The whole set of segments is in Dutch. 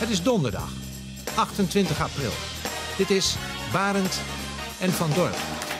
Het is donderdag, 28 april. Dit is Barend en Van Dorp.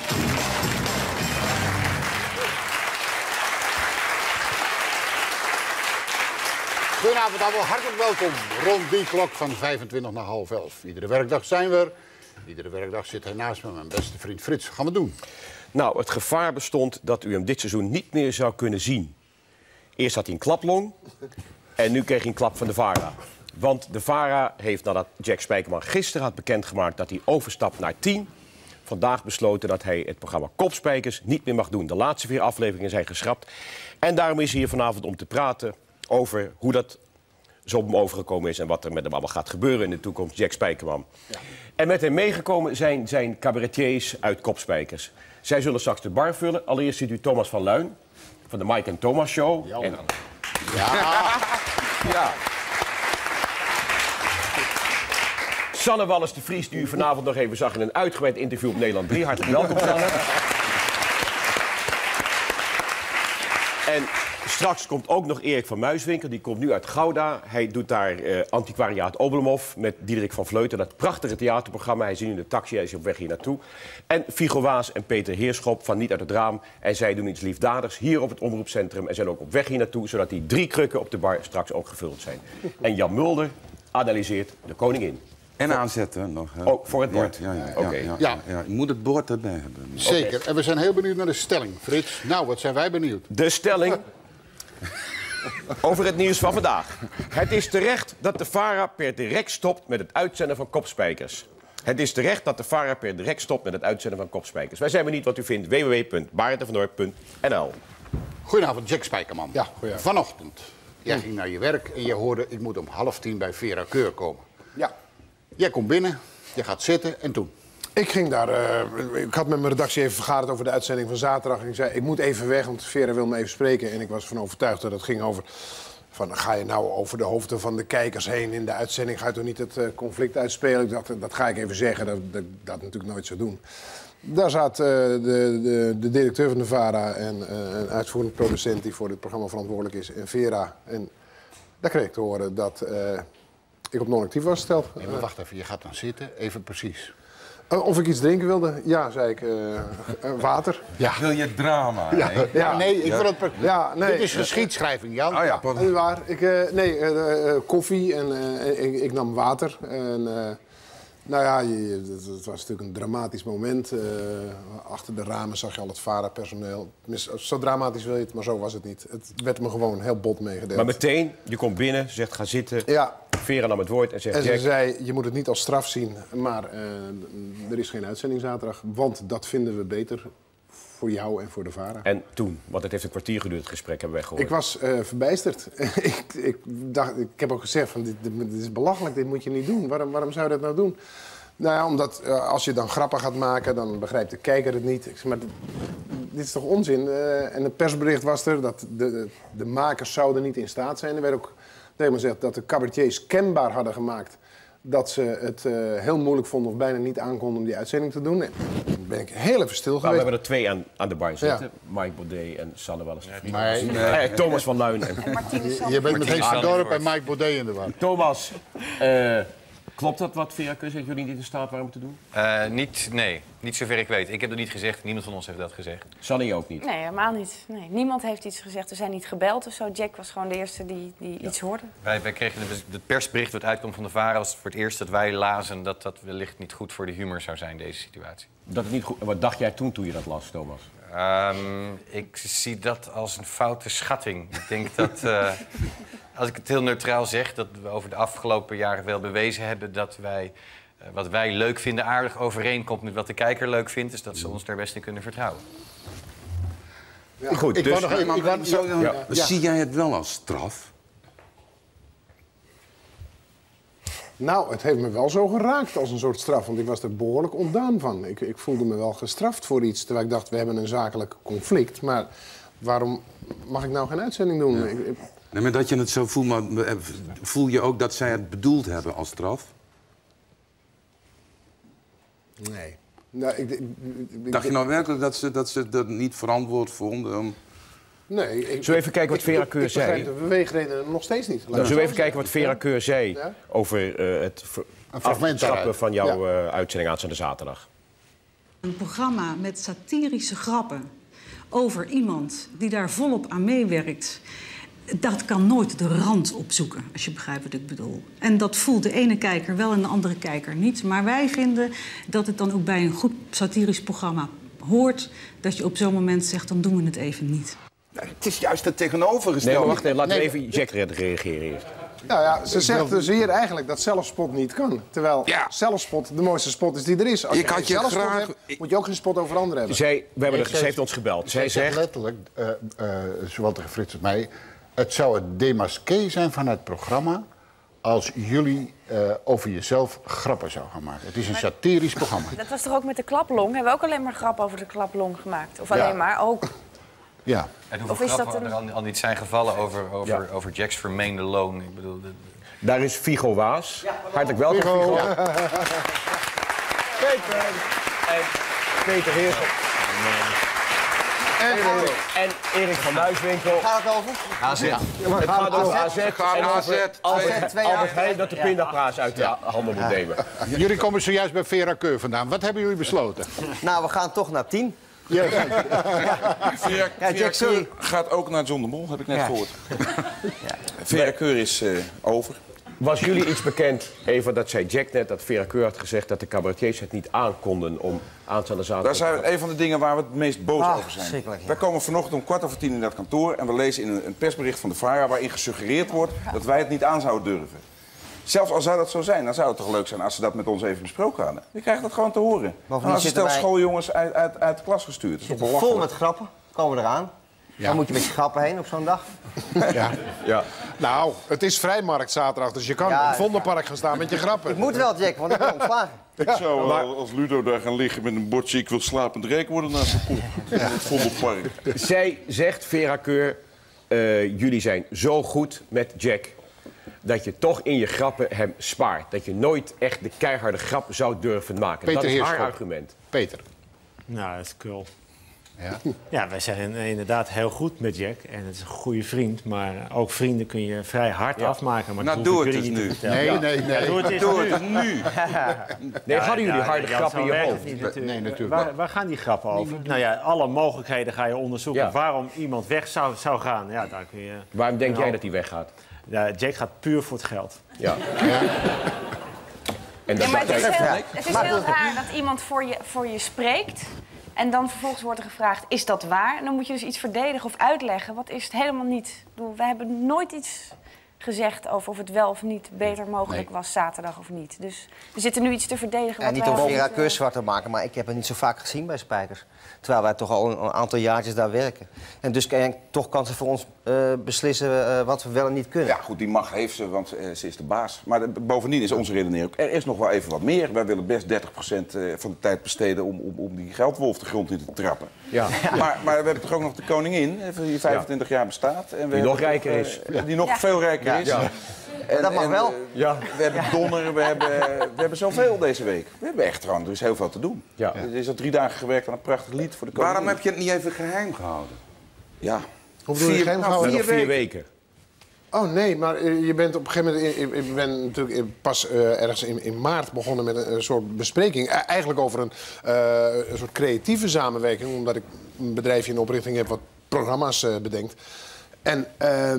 Goedenavond allemaal, hartelijk welkom. Rond die klok van 25 naar half 11. Iedere werkdag zijn we er. Iedere werkdag zit hij naast me, mijn beste vriend Frits. Wat gaan we doen? Nou, het gevaar bestond dat u hem dit seizoen niet meer zou kunnen zien. Eerst had hij een klaplong en nu kreeg hij een klap van de VARA. Want de VARA heeft, nadat Jack Spijkerman gisteren had bekendgemaakt dat hij overstapt naar 10... vandaag besloten dat hij het programma Kopspijkers niet meer mag doen. De laatste 4 afleveringen zijn geschrapt. En daarom is hij hier vanavond om te praten over hoe dat zo op hem overgekomen is en wat er met hem allemaal gaat gebeuren in de toekomst, Jack Spijkerman. Ja. En met hem meegekomen zijn cabaretiers uit Kopspijkers. Zij zullen straks de bar vullen. Allereerst ziet u Thomas van Luijn van de Mike en Thomas Show. Ja. En... Ja. Sanne Wallis de Vries, die u vanavond nog even zag in een uitgebreid interview op Nederland 3. Hartelijk welkom, Sanne. En straks komt ook nog Erik van Muiswinkel. Die komt nu uit Gouda. Hij doet daar Antiquariaat Oberhof met Diederik van Vleuten. Dat prachtige theaterprogramma. Hij zit nu in de taxi, hij is op weg hier naartoe. En Figo Waas en Peter Heerschop van Niet uit het Raam. En zij doen iets liefdadigs hier op het omroepcentrum. En zijn ook op weg hier naartoe, zodat die 3 krukken op de bar straks ook gevuld zijn. En Jan Mulder analyseert de koningin. En aanzetten nog. Oh, voor het bord. Ja. Je moet het bord erbij hebben. Zeker. Okay. En we zijn heel benieuwd naar de stelling, Frits. Nou, wat zijn wij benieuwd? De stelling over het nieuws van vandaag. Het is terecht dat de VARA per direct stopt met het uitzenden van Kopspijkers. Het is terecht dat de VARA per direct stopt met het uitzenden van Kopspijkers. Wij zijn benieuwd wat u vindt. www.barendvandoorp.nl. Goedenavond, Jack Spijkerman. Ja, goedenavond. Vanochtend, jij ging naar je werk en je hoorde... ik moet om 9:30 bij Vera Keur komen. Ja. Jij komt binnen, je gaat zitten en toen? Ik ging daar... ik had met mijn redactie even vergaderd over de uitzending van zaterdag. En ik zei, ik moet even weg, want Vera wil me even spreken. En ik was ervan overtuigd dat het ging over... ga je nou over de hoofden van de kijkers heen in de uitzending? Ga je toch niet het conflict uitspelen? Ik dacht, dat ga ik even zeggen, dat natuurlijk nooit zou doen. Daar zat de directeur van de VARA en een uitvoerend producent... die voor dit programma verantwoordelijk is, en Vera. En daar kreeg ik te horen dat... ik op non-actief was gesteld. Nee, maar wacht even, je gaat dan zitten, even precies. Of ik iets drinken wilde? Ja, zei ik. Water. Ja. Wil je drama? Ja. Nee. Ja, nee, ik wil het... Ja, nee. Dit is geschiedschrijving, Jan. Oh ja, Dat is waar. Koffie en ik nam water. En, nou ja, het was natuurlijk een dramatisch moment. Achter de ramen zag je al het VARA-personeel. Zo dramatisch wil je het, maar zo was het niet. Het werd me gewoon heel bot meegedeeld. Maar meteen, je komt binnen, zegt ga zitten. Ja. Vera nam het woord en zegt... En ze Jack, zei, je moet het niet als straf zien, maar er is geen uitzending zaterdag. Want dat vinden we beter voor jou en voor de VARA. En toen, want het heeft een kwartier geduurd, het gesprek hebben wij gehoord. Ik was verbijsterd. ik heb ook gezegd, dit is belachelijk, dit moet je niet doen. Waarom zou je dat nou doen? Nou ja, omdat als je dan grappen gaat maken, dan begrijpt de kijker het niet. Ik zeg, maar dit is toch onzin? En het persbericht was er dat de makers zouden niet in staat zijn. Er werd ook gezegd dat de cabaretiers kenbaar hadden gemaakt... dat ze het heel moeilijk vonden of bijna niet aankonden om die uitzending te doen. En toen ben ik heel even stil geweest. We hebben er 2 aan de bar zitten. Ja. Mike Baudet en Sanne Wallis. Nee. Thomas van Luijn. En... Je bent met Van Dorp en Mike Baudet in de war. Thomas, klopt dat wat Vera Keur zegt, jullie niet in staat waren om te doen? Niet zover ik weet. Ik heb dat niet gezegd, niemand van ons heeft dat gezegd. Sanne ook niet? Nee, helemaal niet. Nee, niemand heeft iets gezegd. We zijn niet gebeld of zo. Jack was gewoon de eerste die iets hoorde. Wij kregen het persbericht wat uitkwam van de VARA... was voor het eerst dat wij lazen dat dat wellicht niet goed voor de humor zou zijn, deze situatie. Dat het niet goed... Wat dacht jij toen je dat las, Thomas? Ik zie dat als een foute schatting. Ik denk dat, als ik het heel neutraal zeg... dat we over de afgelopen jaren wel bewezen hebben dat wij... wat wij leuk vinden aardig overeenkomt met wat de kijker leuk vindt... dus dat ze ons daar best in kunnen vertrouwen. Ja. Goed, Zie jij het wel als straf? Nou, het heeft me wel zo geraakt als een soort straf. Want ik was er behoorlijk ontdaan van. Ik voelde me wel gestraft voor iets. Terwijl ik dacht, we hebben een zakelijk conflict. Maar waarom mag ik nou geen uitzending doen? Ja. Nee, maar dat je het zo voelt, maar voel je ook dat zij het bedoeld hebben als straf? Nee. Nou, Dacht je nou werkelijk dat ze dat niet verantwoord vonden? Nee, Zullen we even kijken wat Vera Keur zei? Ik begrijp de beweegredenen nog steeds niet. Nou, zullen we even kijken wat Vera Keur zei over het afstappen van jouw uitzending aanstaande zaterdag? Een programma met satirische grappen over iemand die daar volop aan meewerkt, dat kan nooit de rand opzoeken, als je begrijpt wat ik bedoel. En dat voelt de ene kijker wel en de andere kijker niet. Maar wij vinden dat het dan ook bij een goed satirisch programma hoort dat je op zo'n moment zegt, dan doen we het even niet. Het is juist het tegenovergestelde. Nee, maar wacht even. Laten we even Jack reageren eerst. Nou ja, ze zegt dus hier eigenlijk dat zelfspot niet kan. Terwijl zelfspot de mooiste spot is die er is. Als je zelfspot hebt, moet je ook geen spot over anderen hebben. Ze heeft ons gebeld. Zij zegt letterlijk, zowel tegen Frits als mij, het zou het démasqué zijn van het programma als jullie over jezelf grappen zou gaan maken. Het is een satirisch programma. Dat was toch ook met de klaplong? Hebben we ook alleen maar grappen over de klaplong gemaakt? Of alleen maar ook... Ja. En hoeveel grappen er al niet zijn gevallen over Jack's vermeende loon? Ik bedoel, daar is Figo Waas. Hartelijk welkom, Figo. Ja. Peter Heersen. En Erik van Muiswinkel. Gaat het over? AZ. Het gaat over AZ. En over Albert Heijn dat de pindapraas uit de handel moet nemen. Jullie komen zojuist bij Vera Keur vandaan. Wat hebben jullie besloten? Nou, we gaan toch naar 10. Vera Keur gaat ook naar John de Mol, heb ik net gehoord. Vera Keur is over. Was jullie iets bekend, Eva, dat zei Jack net, dat Vera Keur had gezegd dat de cabaretiers het niet aankonden om aanstaande zaterdag... Daar zijn een van de dingen waar we het meest boos over zijn. Wij komen vanochtend om 9:15 in dat kantoor en we lezen in een persbericht van de VARA waarin gesuggereerd wordt dat wij het niet aan zouden durven. Zelfs al zou dat zo zijn, dan zou het toch leuk zijn als ze dat met ons even besproken hadden. Je krijgt dat gewoon te horen. Als je stelt schooljongens uit de klas gestuurd. Dat is toch vol met grappen, komen eraan. Ja. Dan moet je met je grappen heen op zo'n dag. Ja. Nou, het is vrijmarkt zaterdag, dus je kan in het Vondelpark gaan staan met je grappen. Ik moet wel, Jack, want ik ben ontslagen. Ik zou als Ludo daar gaan liggen met een bordje, ik wil slapend rijk worden naast de kop. In het Vondelpark. Zij zegt, Vera Keur, jullie zijn zo goed met Jack dat je toch in je grappen hem spaart. Dat je nooit echt de keiharde grap zou durven maken. Peter dat is haar Heerschop. argument. Peter. Nou, dat is cool. Ja? Ja, wij zijn inderdaad heel goed met Jack. En het is een goede vriend. Maar ook vrienden kun je vrij hard afmaken. Maar nou, doe het dus nu. Nee. Ja, doe het nu. Nee, hadden jullie harde grappen in je hoofd? Nee, natuurlijk. Waar gaan die grappen over? Nou ja, alle mogelijkheden ga je onderzoeken. Waarom iemand weg zou gaan. Ja, daar kun je... Waarom denk jij dat hij weggaat? Ja, Jack gaat puur voor het geld. Ja. En maar het is heel raar dat iemand voor je spreekt. En dan vervolgens wordt er gevraagd, is dat waar? En dan moet je dus iets verdedigen of uitleggen. Wat is het helemaal niet? Ik bedoel, we hebben nooit iets gezegd over of het wel of niet beter mogelijk was zaterdag of niet. Dus we zitten nu iets te verdedigen. En niet om Vera Keur zwart te maken, maar ik heb het niet zo vaak gezien bij Spijkers. Terwijl wij toch al een aantal jaartjes daar werken. En dus toch kan ze voor ons beslissen wat we wel en niet kunnen. Ja, goed, die macht heeft ze, want ze is de baas. Maar bovendien is onze redenering ook, er is nog wel even wat meer. Wij willen best 30% van de tijd besteden om die geldwolf de grond in te trappen. Ja. Maar we hebben toch ook nog de koningin, die 25 jaar bestaat. En die nog rijker is. Die nog veel rijker is. Ja. En dat mag wel. We hebben Donner, we hebben zoveel deze week. We hebben echt gewoon, er is heel veel te doen. Ja. Er is al 3 dagen gewerkt aan een prachtig lied voor de koningin. Waarom heb je het niet even geheim gehouden? Ja. Hoe bedoel je geheim gehouden? Nog 4 weken. Oh nee, maar je bent op een gegeven moment... Ik ben natuurlijk pas ergens in maart begonnen met een soort bespreking. Eigenlijk over een soort creatieve samenwerking. Omdat ik een bedrijfje in oprichting heb wat programma's bedenkt. En...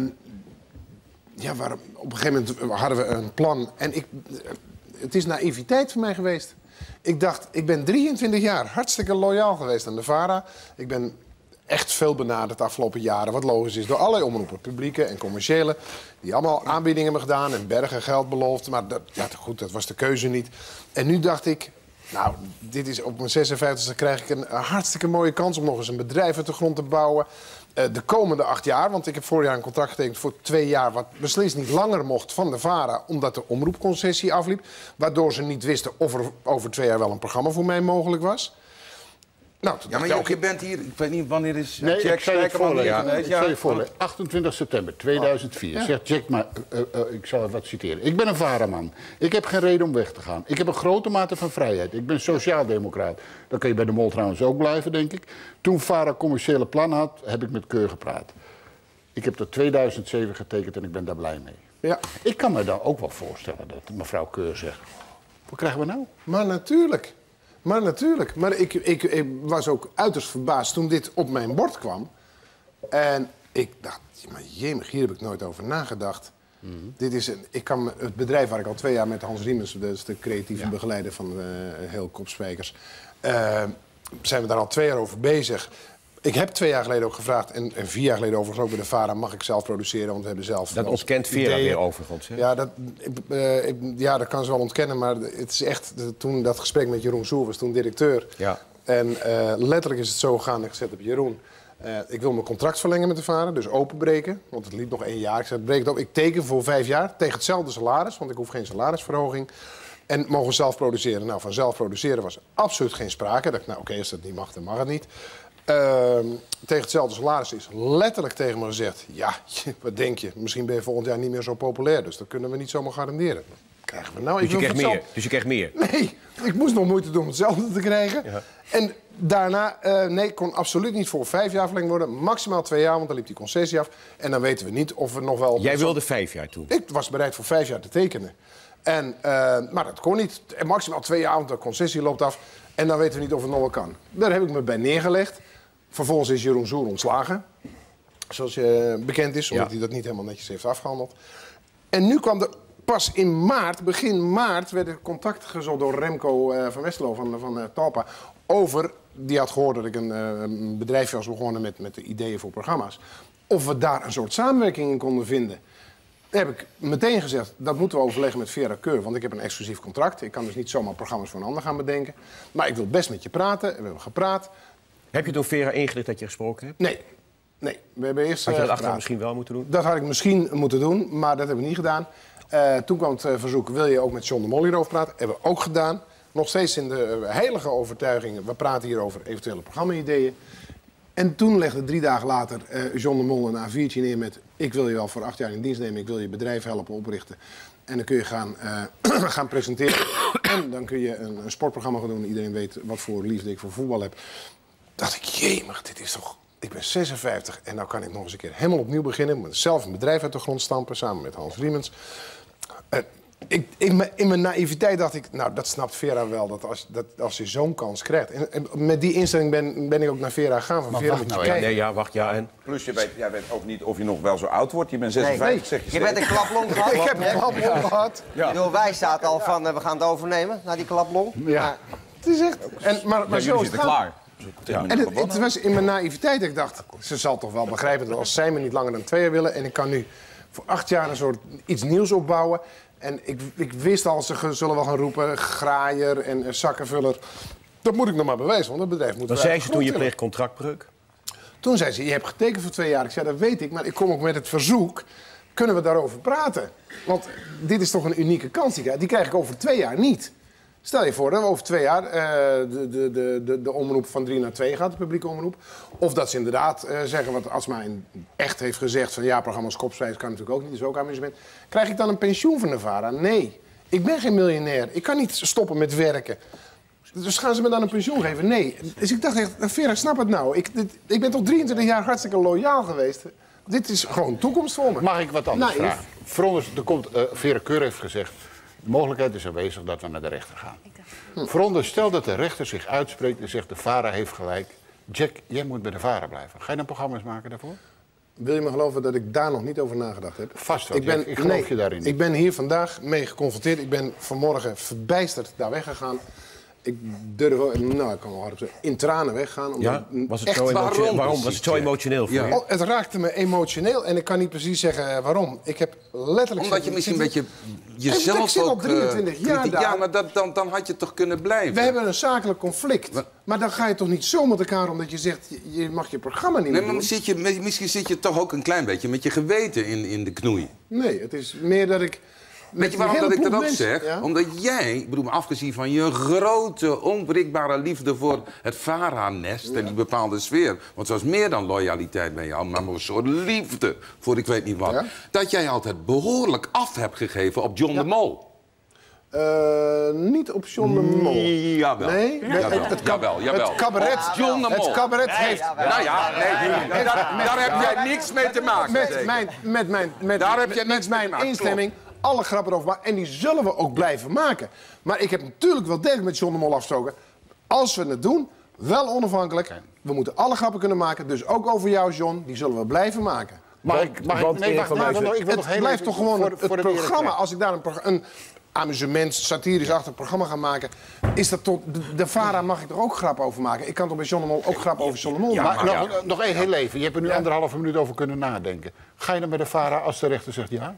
op een gegeven moment hadden we een plan. En het is naïviteit voor mij geweest. Ik dacht, ik ben 23 jaar hartstikke loyaal geweest aan de VARA. Ik ben echt veel benaderd de afgelopen jaren. Wat logisch is, door allerlei omroepen, publieke en commerciële. Die allemaal aanbiedingen hebben gedaan en bergen geld beloofd. Maar dat was de keuze niet. En nu dacht ik, nou, dit is op mijn 56e krijg ik een hartstikke mooie kans om nog eens een bedrijf uit de grond te bouwen. De komende 8 jaar, want ik heb vorig jaar een contract getekend voor 2 jaar... wat beslist niet langer mocht van de VARA, omdat de omroepconcessie afliep. Waardoor ze niet wisten of er over 2 jaar wel een programma voor mij mogelijk was. Nou, Ja, maar je bent hier, ik weet niet wanneer is Nee, Jack ik zal je het Spijkerman voorlezen. hier Ik geweest? zal je voorlezen. 28 september 2004 zegt Jack, maar ik zal even wat citeren. Ik ben een VARA-man. Ik heb geen reden om weg te gaan. Ik heb een grote mate van vrijheid. Ik ben sociaaldemocraat. Dan kun je bij de Mol trouwens ook blijven, denk ik. Toen VARA commerciële plannen had, heb ik met Keur gepraat. Ik heb tot 2007 getekend en ik ben daar blij mee. Ja. Ik kan me dan ook wel voorstellen dat mevrouw Keur zegt... Wat krijgen we nou? Maar natuurlijk. Maar ik was ook uiterst verbaasd toen dit op mijn bord kwam. En ik dacht, maar jemig, hier heb ik nooit over nagedacht. Dit is het bedrijf waar ik al 2 jaar met Hans Riemens, dat is de creatieve begeleider van heel Kopspijkers, zijn we daar al 2 jaar over bezig. Ik heb 2 jaar geleden ook gevraagd, en 4 jaar geleden overigens ook bij de VARA, mag ik zelf produceren, want we hebben zelf... Dat ontkent Vera weer overigens, hè? Ja, dat kan ze wel ontkennen, maar het is echt... Toen dat gesprek met Jeroen Soer was toen directeur. Ja. En letterlijk is het zo gegaan, ik zet op Jeroen. Ik wil mijn contract verlengen met de VARA, dus openbreken. Want het liep nog 1 jaar. Ik zei, breek het op. Ik teken voor 5 jaar tegen hetzelfde salaris, want ik hoef geen salarisverhoging. En mogen zelf produceren. Nou, van zelf produceren was absoluut geen sprake. Ik dacht, nou oké, als dat niet mag, dan mag het niet. Tegen hetzelfde salaris is letterlijk tegen me gezegd... ja, wat denk je? Misschien ben je volgend jaar niet meer zo populair. Dus dat kunnen we niet zomaar garanderen. Wat krijgen we nou? Dus je krijgt meer? Nee, ik moest nog moeite doen om hetzelfde te krijgen. Ja. En daarna, nee, kon absoluut niet voor 5 jaar verlengd worden. Maximaal 2 jaar, want dan liep die concessie af. En dan weten we niet of we nog wel... Jij wilde 5 jaar toen? Ik was bereid voor 5 jaar te tekenen. En, maar dat kon niet. En maximaal 2 jaar, want de concessie loopt af. En dan weten we niet of het nog wel kan. Daar heb ik me bij neergelegd. Vervolgens is Jeroen Soer ontslagen. Zoals je bekend is, omdat hij dat niet helemaal netjes heeft afgehandeld. En nu kwam er pas in maart, begin maart, werd er contact gezocht door Remco van Westerlo van Talpa. Die had gehoord dat ik een bedrijfje was begonnen met de ideeën voor programma's. Of we daar een soort samenwerking in konden vinden. Daar heb ik meteen gezegd, dat moeten we overleggen met Vera Keur. Want ik heb een exclusief contract. Ik kan dus niet zomaar programma's voor een ander gaan bedenken. Maar ik wil best met je praten. En we hebben gepraat. Heb je door Vera ingelicht dat je gesproken hebt? Nee. We hebben eerst had je dat achteraf misschien wel moeten doen? Dat had ik misschien moeten doen, maar dat hebben we niet gedaan. Toen kwam het verzoek, wil je ook met John de Mol hierover praten? Hebben we ook gedaan. Nog steeds in de heilige overtuiging, we praten hier over eventuele programma-ideeën. En toen legde 3 dagen later John de Mol een A4'tje neer met... ik wil je wel voor 8 jaar in dienst nemen, ik wil je bedrijf helpen oprichten. En dan kun je gaan presenteren. En dan kun je een sportprogramma gaan doen. Iedereen weet wat voor liefde ik voor voetbal heb. Dacht ik, jemig, dit is toch... Ik ben 56 en nou kan ik nog eens een keer helemaal opnieuw beginnen. Met zelf een bedrijf uit de grond stampen, samen met Hans Riemens. In mijn naïviteit dacht ik, nou dat snapt Vera wel, dat als je zo'n kans krijgt. En met die instelling ben ik ook naar Vera gegaan. Van Vera moet je kijken. Wacht, en? Plus jij weet ook niet of je nog wel zo oud wordt. Je bent 56, zeg je. Je bent een klaplong gehad. Ik heb een klaplong gehad. Ja. Wij zaten al van, we gaan het overnemen, na die klaplong. Ja. Het is echt... Maar zo is het klaar. Ja. En het was in mijn naïviteit dat ik dacht, ze zal toch wel begrijpen dat als zij me niet langer dan 2 jaar willen... en ik kan nu voor 8 jaar een soort iets nieuws opbouwen... en ik wist al, ze zullen wel gaan roepen, graaier en zakkenvuller. Dat moet ik nog maar bewijzen, want het bedrijf moet... Dan zei ze toen je pleegt contractbreuk? Toen zei ze, je hebt getekend voor 2 jaar. Ik zei, dat weet ik, maar ik kom ook met het verzoek... kunnen we daarover praten? Want dit is toch een unieke kans, die krijg ik over 2 jaar niet... Stel je voor dat we over 2 jaar de omroep van 3 naar 2 gaat, de publieke omroep. Of dat ze inderdaad zeggen, wat Asma echt heeft gezegd... van ja, programma's Kopspijkers kan natuurlijk ook niet, is ook amusement. Krijg ik dan een pensioen van de VARA? Nee. Ik ben geen miljonair. Ik kan niet stoppen met werken. Dus gaan ze me dan een pensioen geven? Nee. Dus ik dacht echt, Vera, snap het nou. Ik ben toch 23 jaar hartstikke loyaal geweest. Dit is gewoon toekomst voor me. Mag ik wat anders vragen? Vera Keur heeft gezegd... De mogelijkheid is aanwezig dat we naar de rechter gaan. Veronderstel dat de rechter zich uitspreekt en zegt... de VARA heeft gelijk. Jack, jij moet bij de VARA blijven. Ga je dan programma's maken daarvoor? Wil je me geloven dat ik daar nog niet over nagedacht heb? Vast wel, ik geloof je daarin niet. Ik ben hier vandaag mee geconfronteerd. Ik ben vanmorgen verbijsterd daar weggegaan. Ik durf, nou, ik kan wel hard in tranen weggaan. Ja? Was het echt, waarom was het zo emotioneel voor je? Het raakte me emotioneel en ik kan niet precies zeggen waarom. Ik heb letterlijk... Omdat je misschien een beetje jezelf ik zit al 23 jaar daar. Ja, maar dan had je toch kunnen blijven? We hebben een zakelijk conflict. Maar dan ga je toch niet zo met elkaar omdat je zegt... je mag je programma niet meer doen. Maar misschien zit je toch ook een klein beetje met je geweten in de knoei. Nee, het is meer dat ik... Weet je waarom dat ik dat ook zeg? Ja? Omdat jij, ik bedoel, afgezien van je grote, onwrikbare liefde voor het VARA-nest en die bepaalde sfeer. Want het was meer dan loyaliteit bij jou, maar een soort liefde voor ik weet niet wat. Ja? Dat jij altijd behoorlijk af hebt gegeven op John de Mol. Niet op John de Mol. Jawel. Nee? Jawel. Het cabaret. John de Mol. Het cabaret heeft... Nou ja, nee, daar heb jij niks mee te maken. Met mijn instemming alle grappen over maken. En die zullen we ook blijven maken. Maar ik heb natuurlijk wel degelijk met John de Mol afgesproken. Als we het doen, wel onafhankelijk. We moeten alle grappen kunnen maken. Dus ook over jou, John. Die zullen we blijven maken. Ik wil nog heel blijft toch gewoon het programma. Als ik daar een amusement, satirisch-achtig programma gaan maken, is dat tot de VARA mag ik er ook grap over maken. Ik kan toch bij John de Mol ook grap over John de Mol maken. Maar nog één heel even. Je hebt er nu 1,5 minuut over kunnen nadenken. Ga je dan met de VARA als de rechter zegt ja?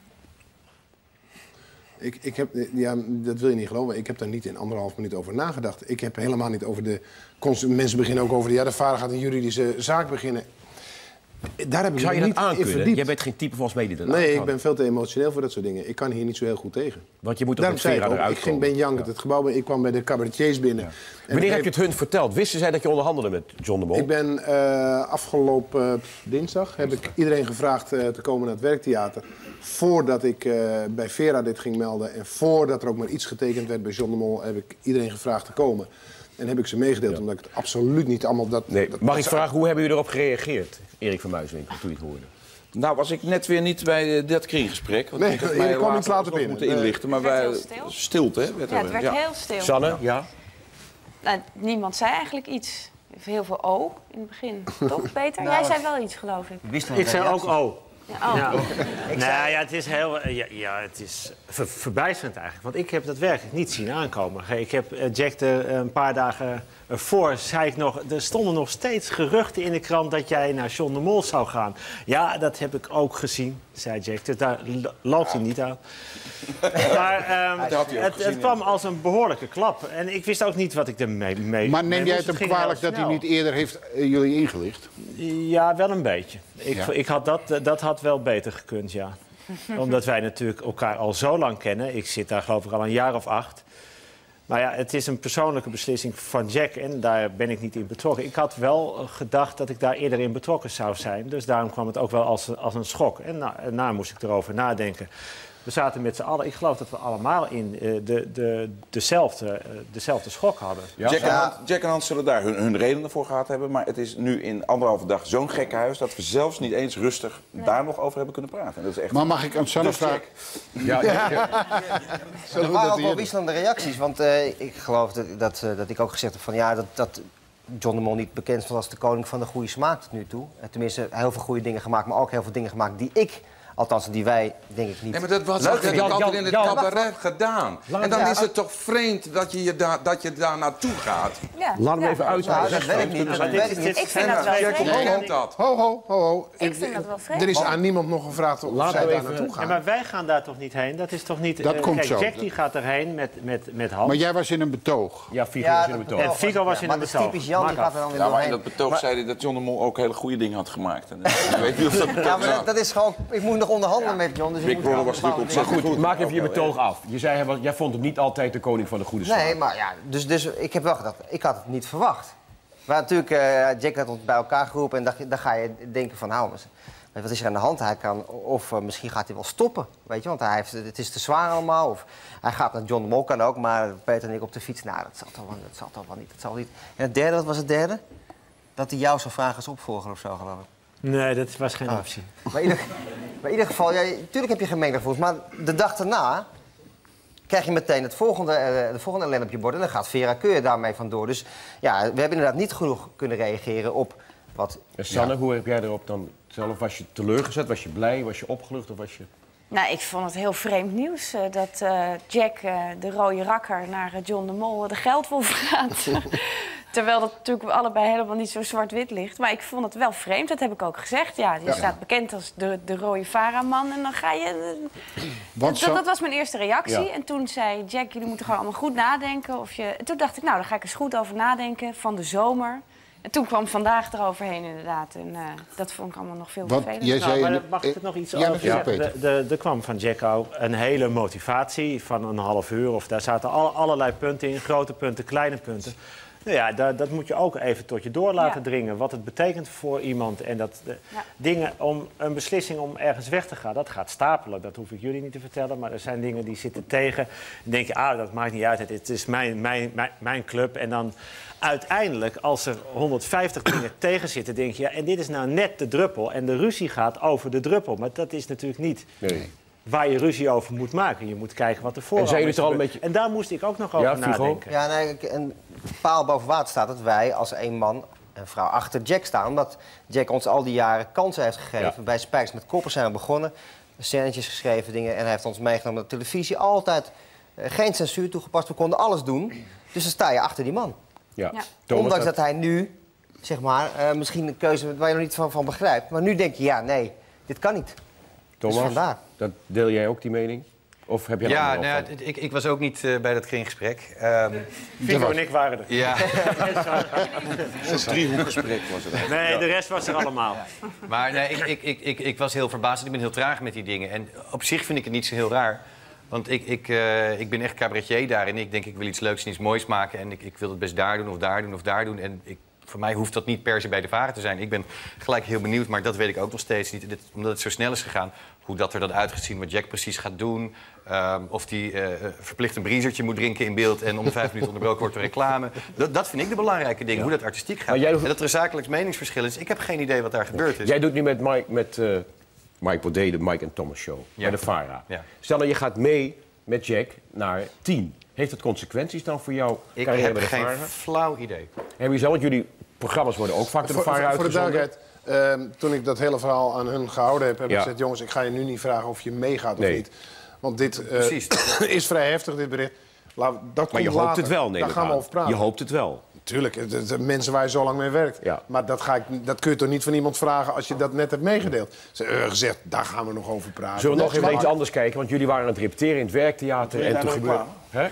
Ik heb, dat wil je niet geloven. Ik heb daar niet in 1,5 minuut over nagedacht. Ik heb helemaal niet over de... Mensen beginnen ook over de VARA gaat een juridische zaak beginnen. Daar heb ik Zou je niet dat in verdiept. Jij bent geen type volgens mij die dat Nee, ik ben veel te emotioneel voor dat soort dingen. Ik kan hier niet zo heel goed tegen. Want je moet toch met VARA eruit Ik ging Ben Jankert het gebouw binnen. Ik kwam bij de cabaretiers binnen. Ja. Wanneer heb je het hun verteld? Wisten zij dat je onderhandelde met John de Mol? Ik ben afgelopen dinsdag heb ik iedereen gevraagd te komen naar het Werktheater. Voordat ik bij VARA dit ging melden en voordat er ook maar iets getekend werd bij John de Mol, heb ik iedereen gevraagd te komen. En heb ik ze meegedeeld, omdat ik het absoluut niet allemaal... Mag ik vragen, hoe hebben jullie erop gereageerd, Erik van Muiswinkel, toen je het hoorde? Nou, was ik net weer niet bij dat kringgesprek. Want nee, je kwam iets later binnen. Moeten inlichten, maar wij... Stilte, hè? Het werd heel stil. Sanne? Ja? Nou, niemand zei eigenlijk iets. Heel veel O in het begin. Toch, Peter? Jij zei wel iets, geloof ik. Ik zei ook O. Ja, het is heel... het is verbijsterend eigenlijk. Want ik heb dat werkelijk niet zien aankomen. Ik heb Jack een paar dagen voor, zei ik nog... Er stonden nog steeds geruchten in de krant dat jij naar John de Mol zou gaan. Ja, dat heb ik ook gezien, zei Jack. Dus daar loopt hij niet aan. Maar het kwam als een behoorlijke klap. En ik wist ook niet wat ik ermee mee... Maar neem jij het hem kwalijk dat hij niet eerder heeft jullie ingelicht? Ja, wel een beetje. Ik had dat had wel beter gekund, ja. Omdat wij natuurlijk elkaar al zo lang kennen. Ik zit daar geloof ik al een jaar of 8. Maar ja, het is een persoonlijke beslissing van Jack en daar ben ik niet in betrokken. Ik had wel gedacht dat ik daar eerder in betrokken zou zijn. Dus daarom kwam het ook wel als een schok. En daarna moest ik erover nadenken. We zaten met z'n allen, ik geloof dat we allemaal in dezelfde schok hadden. Ja? Jack en Hans zullen daar hun redenen voor gehad hebben. Maar het is nu in 1,5 dag zo'n gekke huis dat we zelfs niet eens rustig daar nog over hebben kunnen praten. Dat is echt... Maar mag ik aan Sanne vragen? Er waren ook wel wisselende reacties. Want ik geloof dat ik ook gezegd heb van dat John de Mol niet bekend stond als de koning van de goede smaak tot nu toe. Tenminste, heel veel goede dingen gemaakt, maar ook heel veel dingen gemaakt die ik... Althans, die wij, denk ik, niet. Nee, maar dat heb ik altijd in het cabaret gedaan. En dan is het toch vreemd dat je daar naartoe gaat? Ja. Laat hem even uit. Dat weet ik niet. Ik vind dat wel vreemd. Ho. Ik vind dat wel vreemd. Er is aan niemand nog gevraagd of zij daar naartoe gaan. Ja, maar wij gaan daar toch niet heen? Dat is toch niet... Dat komt zo. Jack die gaat erheen met Hans. Maar jij was in een betoog. Ja, Figo was in een betoog. En Figo was in een betoog. Maar typisch Jan, die gaat er dan weer maar doorheen. in dat betoog zei hij dat John de Mol ook hele goede dingen had gemaakt. En ik weet niet of dat... Ja, maar dat is gewoon... Ik moet nog onderhandelen met John. Dus Big Brother was natuurlijk ontzettend goed. Maak even je betoog af. Je zei, jij vond hem niet altijd de koning van de goede smaak. Nee, maar ja, dus ik heb wel gedacht, ik had het niet verwacht. Maar natuurlijk, Jack had ons bij elkaar geroepen en dan ga je denken van, wat is er aan de hand? Hij kan, of misschien gaat hij wel stoppen, weet je, want het is te zwaar allemaal. Of hij gaat naar John de Mol, kan ook, maar Peter en ik op de fiets, dat zal toch wel niet. En het derde, wat was het derde? Dat hij jou zou vragen als opvolger of zo, geloof ik. Nee, dat was geen optie. Maar in ieder geval, natuurlijk heb je gemengde gevoelens, maar de dag daarna krijg je meteen de volgende ellende op je bord en dan gaat Vera Keur daarmee vandoor. Dus ja, we hebben inderdaad niet genoeg kunnen reageren op wat... Sanne, hoe heb jij erop dan zelf? Was je teleurgezet? Was je blij? Was je opgelucht? Of was je... Nou, ik vond het heel vreemd nieuws dat Jack, de rode rakker, naar John de Mol de geldwolf gaat. Terwijl dat natuurlijk allebei helemaal niet zo zwart-wit ligt. Maar ik vond het wel vreemd, dat heb ik ook gezegd. Ja, je staat bekend als de rode VARA-man en dan ga je... Dat was mijn eerste reactie. Ja. En toen zei Jack, jullie moeten gewoon allemaal goed nadenken. En toen dacht ik, nou, daar ga ik eens goed over nadenken van de zomer. En toen kwam Vandaag eroverheen inderdaad. En dat vond ik allemaal nog veel vervelender. Jij zei... maar mag ik er nog iets over zeggen? Er kwam van Jacko een hele motivatie van een half uur. Of daar zaten allerlei punten in, grote punten, kleine punten. Nou ja, dat moet je ook even tot je door laten dringen. Wat het betekent voor iemand. En dat dingen om een beslissing om ergens weg te gaan, dat gaat stapelen. Dat hoef ik jullie niet te vertellen. Maar er zijn dingen die zitten tegen. Dan denk je, dat maakt niet uit. Het is mijn club. En dan uiteindelijk, als er 150 dingen tegen zitten, denk je, en dit is nou net de druppel. En de ruzie gaat over de druppel. Maar dat is natuurlijk niet... Nee. Waar je ruzie over moet maken. Je moet kijken wat er voor is. En daar moest ik ook nog over nadenken. Ja, nee, een paal boven water staat dat wij als een man en vrouw achter Jack staan. Omdat Jack ons al die jaren kansen heeft gegeven. Bij Spijkers met Koppen zijn we begonnen. Scènetjes geschreven, dingen. En hij heeft ons meegenomen naar de televisie. Altijd geen censuur toegepast. We konden alles doen. Dus dan sta je achter die man. Ja. Ondanks dat hij nu, zeg maar, misschien een keuze waar je nog niet van begrijpt. Maar nu denk je, nee, dit kan niet. Thomas, dus deel jij ook die mening? Of heb je ik was ook niet bij dat kringgesprek. Figo en ik waren er. Ja. Een driehoekgesprek was het. Nee, de rest was er allemaal. Maar nee, ik was heel verbaasd. Ik ben heel traag met die dingen. En op zich vind ik het niet zo heel raar. Want ik ben echt cabaretier daarin. Ik denk, ik wil iets leuks en iets moois maken. En ik wil het best daar doen of daar doen of daar doen. En voor mij hoeft dat niet per se bij de Vara te zijn. Ik ben gelijk heel benieuwd, maar dat weet ik ook nog steeds niet. Omdat het zo snel is gegaan, hoe dat er dan uit gaat zien, wat Jack precies gaat doen. Of die verplicht een briezertje moet drinken in beeld en om de 5 minuten onderbroken wordt door reclame. Dat vind ik de belangrijke dingen, hoe dat artistiek gaat. En dat er een zakelijk meningsverschil is. Ik heb geen idee wat daar gebeurd is. Jij doet nu met Mike Baudet de Mike en Thomas Show bij de Vara. Ja. Stel dat je gaat mee met Jack naar 10. Heeft dat consequenties dan voor jou? Ik heb geen flauw idee. Hebben jullie want jullie programma's worden ook vaak door de Vara uitgezonden? Voor de duidelijkheid, toen ik dat hele verhaal aan hun gehouden heb ik gezegd, jongens, ik ga je nu niet vragen of je meegaat of niet. Want dit is vrij heftig, dit bericht. Maar je hoopt het wel, daar gaan we over praten. Je hoopt het wel. Tuurlijk, mensen waar je zo lang mee werkt. Ja. Maar dat kun je toch niet van iemand vragen als je dat net hebt meegedeeld. Ze hebben gezegd, daar gaan we nog over praten. Zullen we nog even iets anders kijken? Want jullie waren aan het repeteren in het werktheater. En toen gebeurde... Hè?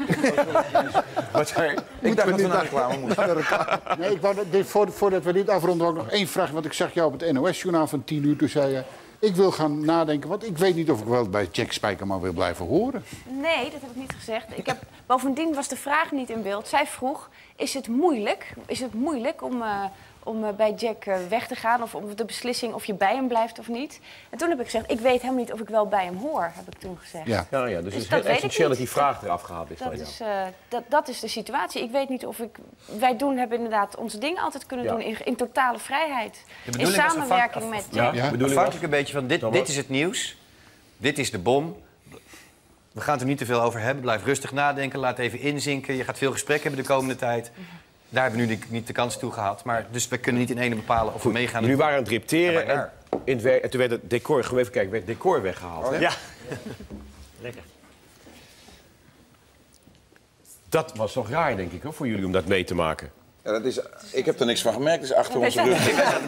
Wat zei je? Ik dacht dat we naar reclame moesten. Nee, ik wou, voordat we dit afronden, ook nog één vraag. Want ik zag jou op het NOS-journaal van 10 uur. Toen zei je, ik wil gaan nadenken, want ik weet niet of ik wel bij Jack Spijkerman wil blijven horen. Nee, dat heb ik niet gezegd. Bovendien was de vraag niet in beeld. Zij vroeg, is het moeilijk om bij Jack weg te gaan? Of om de beslissing of je bij hem blijft of niet? En toen heb ik gezegd, ik weet helemaal niet of ik wel bij hem hoor, heb ik toen gezegd. Ja, dus het is heel essentieel dat die vraag eraf gehaald is. Dat is de situatie. Ik weet niet of ik... Wij hebben inderdaad onze dingen altijd kunnen doen in totale vrijheid. In samenwerking met Jack. Afhankelijk een beetje van dit is het nieuws. Dit is de bom. We gaan het er niet te veel over hebben. Blijf rustig nadenken, laat even inzinken. Je gaat veel gesprek hebben de komende tijd. Daar hebben we nu niet de kans toe gehad. Maar, dus we kunnen niet in ene bepalen of we meegaan. Jullie waren aan het repeteren en toen werd het decor... Gewoon even kijken, werd het decor weggehaald. Oh, ja. Lekker. Dat was toch raar, denk ik, hoor, voor jullie om dat mee te maken. Ja, ik heb er niks van gemerkt, het is achter onze rug.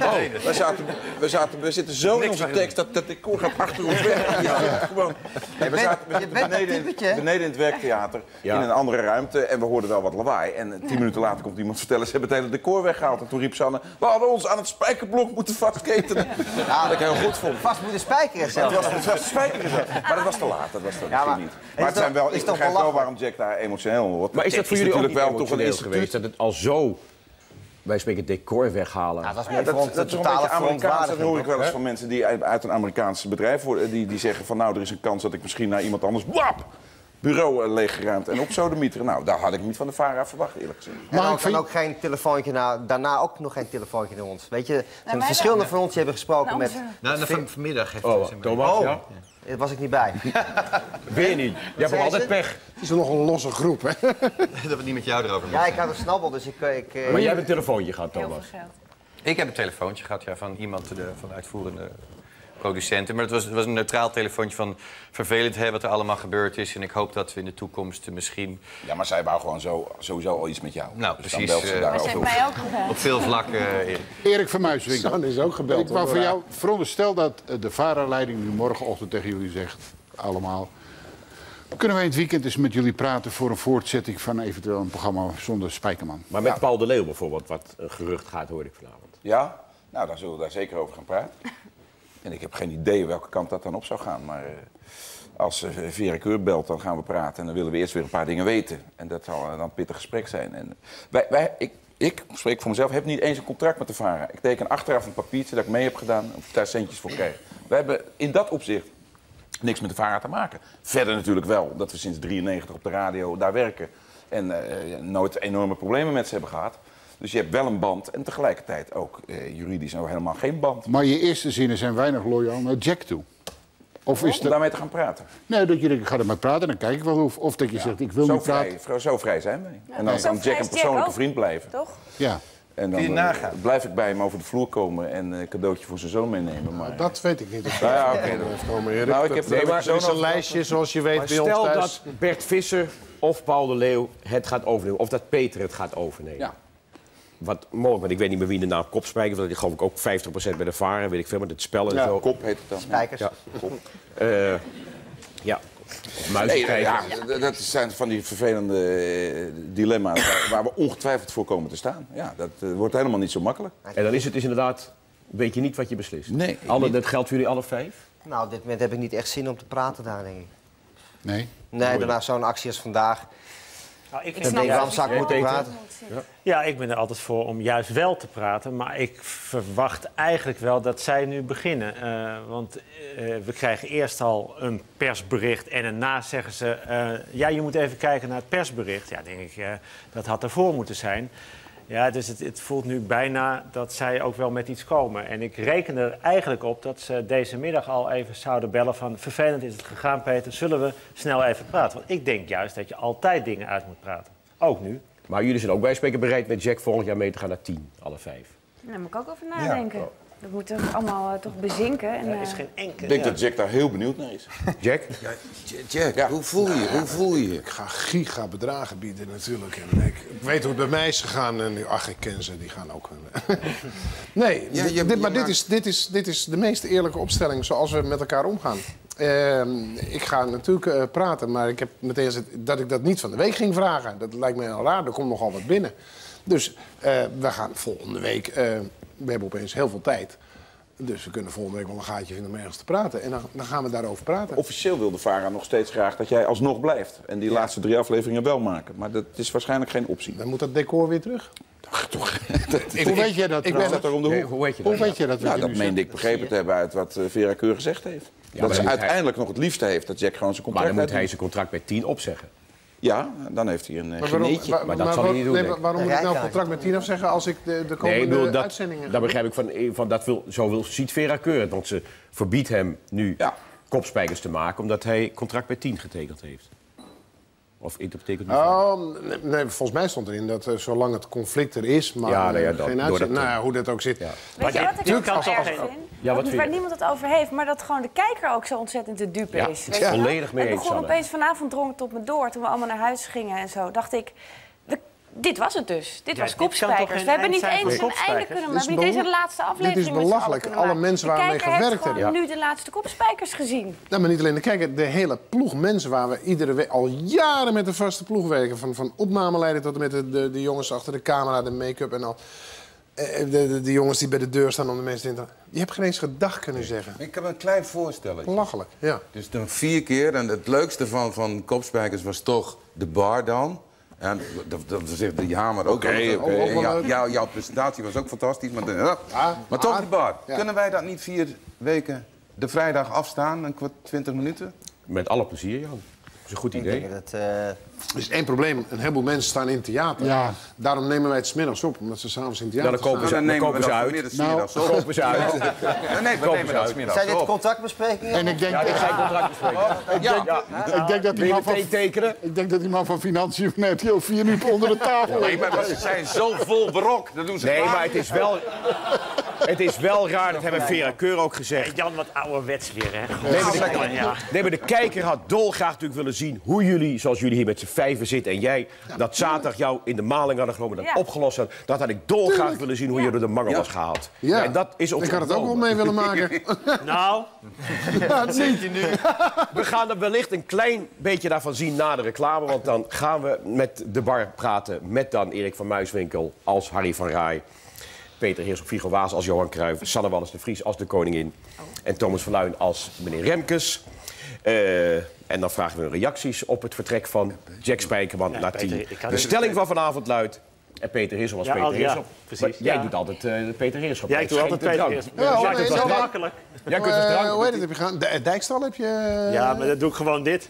We zitten zo in onze tekst dat het decor gaat achter ons weg. We zaten beneden in het werktheater, in een andere ruimte. En we hoorden wel wat lawaai. En 10 minuten later komt iemand vertellen, ze hebben het hele decor weggehaald. En toen riep Sanne, we hadden ons aan het spijkerblok moeten vastketenen. Ja, dat ik heel goed vond. Vast moeten spijkeren zetten. Het was spijkeren zetten. Maar dat was te laat, dat was niet. Maar het zijn wel, ik begrijp wel waarom Jack daar emotioneel wordt. Maar is dat voor jullie ook wel toch een geweest dat het al zo... Wij spreken decor weghalen. Ja, dat is een beetje Amerikaans. Dat hoor ik wel eens van mensen die uit een Amerikaans bedrijf worden. Die zeggen van nou, er is een kans dat ik misschien naar iemand anders... bureau leeggeruimd en op sodemieteren. Nou, daar had ik niet van de Vara verwacht, eerlijk gezegd. En ook geen telefoontje daarna ook nog geen telefoontje naar ons. Weet je, er zijn verschillende van ons die hebben gesproken met... Vanmiddag heeft Thomas, ja. Daar was ik niet bij. Ben je niet? Je hebt altijd pech. Het is nog een losse groep, hè? Dat we niet met jou erover moeten. Ja, ik had een snabbel, dus ik... Maar jij hebt een telefoontje gehad, Thomas? Heel veel geld. Ik heb een telefoontje gehad, van iemand van de uitvoerende producenten. Maar het was een neutraal telefoontje van vervelend wat er allemaal gebeurd is. En ik hoop dat we in de toekomst misschien... Ja, maar zij wou gewoon sowieso al iets met jou. Nou, dus precies. Dan belt ze Maar ze heeft mij ook gebeld. Op veel vlakken. Erik van Muiswinkel. Sanne is ook gebeld. Ik wou voor jou veronderstel dat de Vara-leiding nu morgenochtend tegen jullie zegt, allemaal... Kunnen wij in het weekend eens met jullie praten voor een voortzetting van eventueel een programma zonder Spijkerman? Maar met Paul de Leeuw bijvoorbeeld, wat een gerucht gaat, hoorde ik vanavond. Ja, nou, dan zullen we daar zeker over gaan praten. En ik heb geen idee welke kant dat dan op zou gaan. Maar als Vera Keur belt, dan gaan we praten. En dan willen we eerst weer een paar dingen weten. En dat zal dan een pittig gesprek zijn. En ik spreek voor mezelf, heb niet eens een contract met de VARA. Ik teken achteraf een papiertje dat ik mee heb gedaan of ik daar centjes voor krijg. We hebben in dat opzicht niks met de VARA te maken. Verder natuurlijk wel, omdat we sinds 1993 op de radio daar werken. En nooit enorme problemen met ze hebben gehad. Dus je hebt wel een band en tegelijkertijd ook juridisch nog helemaal geen band. Maar je eerste zinnen zijn weinig loyaal naar Jack toe. Of is om daarmee te gaan praten? Nee, dat je denkt, ik ga er maar praten, dan kijk ik wel. Of dat je zegt, ik wil niet praten. Zo vrij zijn wij. Ja, en dan kan Jack een persoonlijke vriend blijven. Toch? Ja. En dan blijf ik bij hem over de vloer komen en een cadeautje voor zijn zoon meenemen. Maar... Dat weet ik niet. Ja, oké. Nou, ik heb een lijstje, zoals je weet, bij ons stel thuis. dat Bert Visser of Paul de Leeuw het gaat overnemen. Of dat Peter het gaat overnemen. Ja. Wat mogelijk, want ik weet niet meer wie de naam Kopspijker. Want die geloof ik ook 50% bij de VARA, weet ik veel, met het spel en zo. Kop heet het dan. Spijkers. Ja, Kop. Ja. Muizenkijkers. Nee, dat zijn van die vervelende dilemma's waar we ongetwijfeld voor komen te staan. Ja, dat wordt helemaal niet zo makkelijk. En dan is het dus inderdaad, weet je niet wat je beslist. Nee. Dat geldt voor jullie alle 5? Nou, op dit moment heb ik niet echt zin om te praten daar, denk ik. Nee? Nee, daarna zo'n actie als vandaag. Nou, ik Dan denk ik, waarom zou ik moeten praten? Ja, ik ben er altijd voor om juist wel te praten. Maar ik verwacht eigenlijk wel dat zij nu beginnen. Want we krijgen eerst al een persbericht en daarna zeggen ze... ja, je moet even kijken naar het persbericht. Ja, denk ik, dat had ervoor moeten zijn. Ja, dus het voelt nu bijna dat zij ook wel met iets komen. En ik reken er eigenlijk op dat ze deze middag al even zouden bellen van... vervelend is het gegaan, Peter, zullen we snel even praten? Want ik denk juist dat je altijd dingen uit moet praten. Ook nu. Maar jullie zijn ook bij spreken bereid met Jack volgend jaar mee te gaan naar 10, alle 5. Daar moet ik ook over nadenken. Dat moet toch allemaal toch bezinken. En, Er is geen enkele... Ik denk dat Jack daar heel benieuwd naar is. Jack? Jack, hoe voel je? Hoe voel je? Ik ga gigabedragen bieden natuurlijk. En ik weet hoe het bij mij is gegaan. En ach, ik ken ze, die gaan ook... Nee, dit is de meest eerlijke opstelling zoals we met elkaar omgaan. Ik ga natuurlijk praten, maar ik heb meteen gezegd dat ik dat niet van de week ging vragen. Dat lijkt me heel raar, er komt nogal wat binnen. Dus we gaan volgende week... we hebben opeens heel veel tijd. Dus we kunnen volgende week wel een gaatje vinden om ergens te praten. En dan gaan we daarover praten. Officieel wil de VARA nog steeds graag dat jij alsnog blijft. En die laatste 3 afleveringen wel maken. Maar dat is waarschijnlijk geen optie. Dan moet dat decor weer terug. Ach, toch. Hoe weet jij dat? Ik ben dat er om de hoek. Hoe weet je dat? Hoe weet je dat? Nou, dat meende ik begrepen te hebben uit wat Vera Keur gezegd heeft. Ja, dat ze maar uiteindelijk nog het liefste heeft dat Jack gewoon zijn Maar contract dan moet hij uitdoet. zijn contract bij 10 opzeggen. Ja, dan heeft hij een geneetje. Maar dat zal hij niet doen, denk ik. Waarom moet ik nou een contract met 10 afzeggen als ik de komende uitzendingen... Daar begrijp ik van zo ziet Vera Keur het. Want ze verbiedt hem nu kopspijkers te maken omdat hij contract bij 10 getekend heeft. Of interpreteer ik het niet? Nee, volgens mij stond erin dat zolang het conflict er is, maar geen uitzending. Nou, hoe dat ook zit. Ja. Weet je wat ik ook erg vind? Ja, waar niemand het over heeft, maar dat gewoon de kijker ook zo ontzettend de dupe is. Weet je wel? Volledig mee eens. Het begon opeens vanavond drong het op me door. Toen we allemaal naar huis gingen en zo, dacht ik... Dit was het dus. Dit was Kopspijkers. We hebben niet eens een einde kunnen maken. We hebben niet eens een laatste aflevering. Dit is belachelijk. Alle mensen waar we mee gewerkt hebben. We hebben nu de laatste Kopspijkers gezien. Nou, maar niet alleen de kijker. De hele ploeg mensen waar we iedere week al jaren met de vaste ploeg werken. Van opnameleider tot en met de jongens achter de camera, de make-up en al. De jongens die bij de deur staan om de mensen in te... Je hebt geen eens gedag kunnen zeggen. Ik heb een klein voorstelletje. Belachelijk, ja. Dus dan 4 keer. En het leukste van Kopspijkers was toch de bar dan. Ja, dat zegt de Hamer ook. Jouw presentatie was ook fantastisch. Maar toch de bar. Ja. Kunnen wij dat niet 4 weken de vrijdag afstaan? 20 minuten? Met alle plezier, Jan. Dat is een goed idee. Er is één probleem. Een heleboel mensen staan in theater. Ja. Daarom nemen wij het 's middags op, omdat ze s'avonds in theater staan. Dan kopen ze uit. Kopen ze uit. Nee, we nemen dat 's middags op. Zijn dit contractbesprekingen? En ik denk ik denk dat die man van Financiën van RTL 4 nu onder de tafel... Nee, maar ze zijn zo vol brok. Dat doen ze maar het is wel... Het is wel raar, dat hebben Vera Keur ook gezegd. Jan, wat ouderwets weer, hè? Nee, maar de kijker had dolgraag natuurlijk willen zien hoe jullie, zoals jullie hier met z'n vijven zitten... en jij dat zaterdag jou in de maling hadden genomen, dat opgelost had. Dat had ik dolgraag willen zien hoe je door de mangel was gehaald. Ja. En dat is ook ik had het ook wel mee willen maken. Nou, dat zie je nu. We gaan er wellicht een klein beetje daarvan zien na de reclame. Want dan gaan we met de bar praten met dan Erik van Muiswinkel als Harry van Rij. Peter Heers op Viggo Waas als Johan Cruijff. Sanne Wallis de Vries als de koningin. En Thomas van Luijn als meneer Remkes. En dan vragen we reacties op het vertrek van Jack Spijkerman naar 10. De stelling van vanavond luidt... En Peter Heerschop als Peter Heerschop. Precies. Jij doet altijd Peter Heerschop. Jij doet altijd Peter Heerschop. Ja, dat is zo makkelijk. Jij kunt dus drank. Hoe heet het, heb je gedaan? Dijkstal heb je... Ja, maar dan doe ik gewoon dit.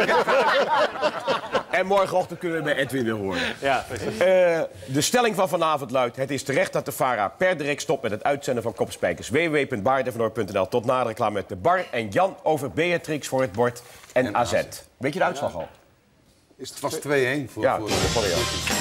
En morgenochtend kunnen we bij Edwin weer horen. Ja, precies. De stelling van vanavond luidt... Het is terecht dat de VARA per direct stopt met het uitzenden van Kopspijkers. www.baardevenoor.nl. Tot na de reclame met de bar. En Jan over Beatrix voor het bord en AZ. Weet je de uitslag al? Het was 2-1 voor ja, voor Jan.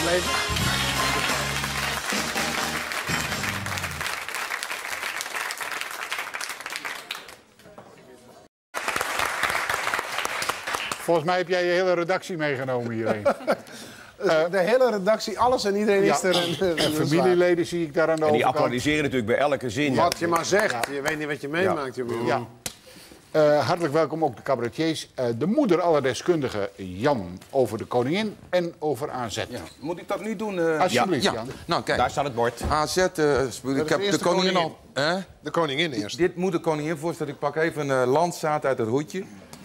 Volgens mij heb jij je hele redactie meegenomen hierheen. De hele redactie, alles en iedereen is er. En familieleden zie ik daar aan de En die overkant. applaudisseren natuurlijk bij elke zin. Wat je maar zegt. Je weet niet wat je meemaakt. Ja. Hartelijk welkom ook de cabaretiers. De moeder aller deskundigen, Jan, over de koningin en over AZ. Ja. Moet ik dat nu doen? Alsjeblieft, ja. Jan. Nou, kijk. Daar staat het bord. AZ, ik heb de koningin al... De koningin eerst. Dit moet de koningin voorstellen. Ik pak even een landzaat uit het hoedje.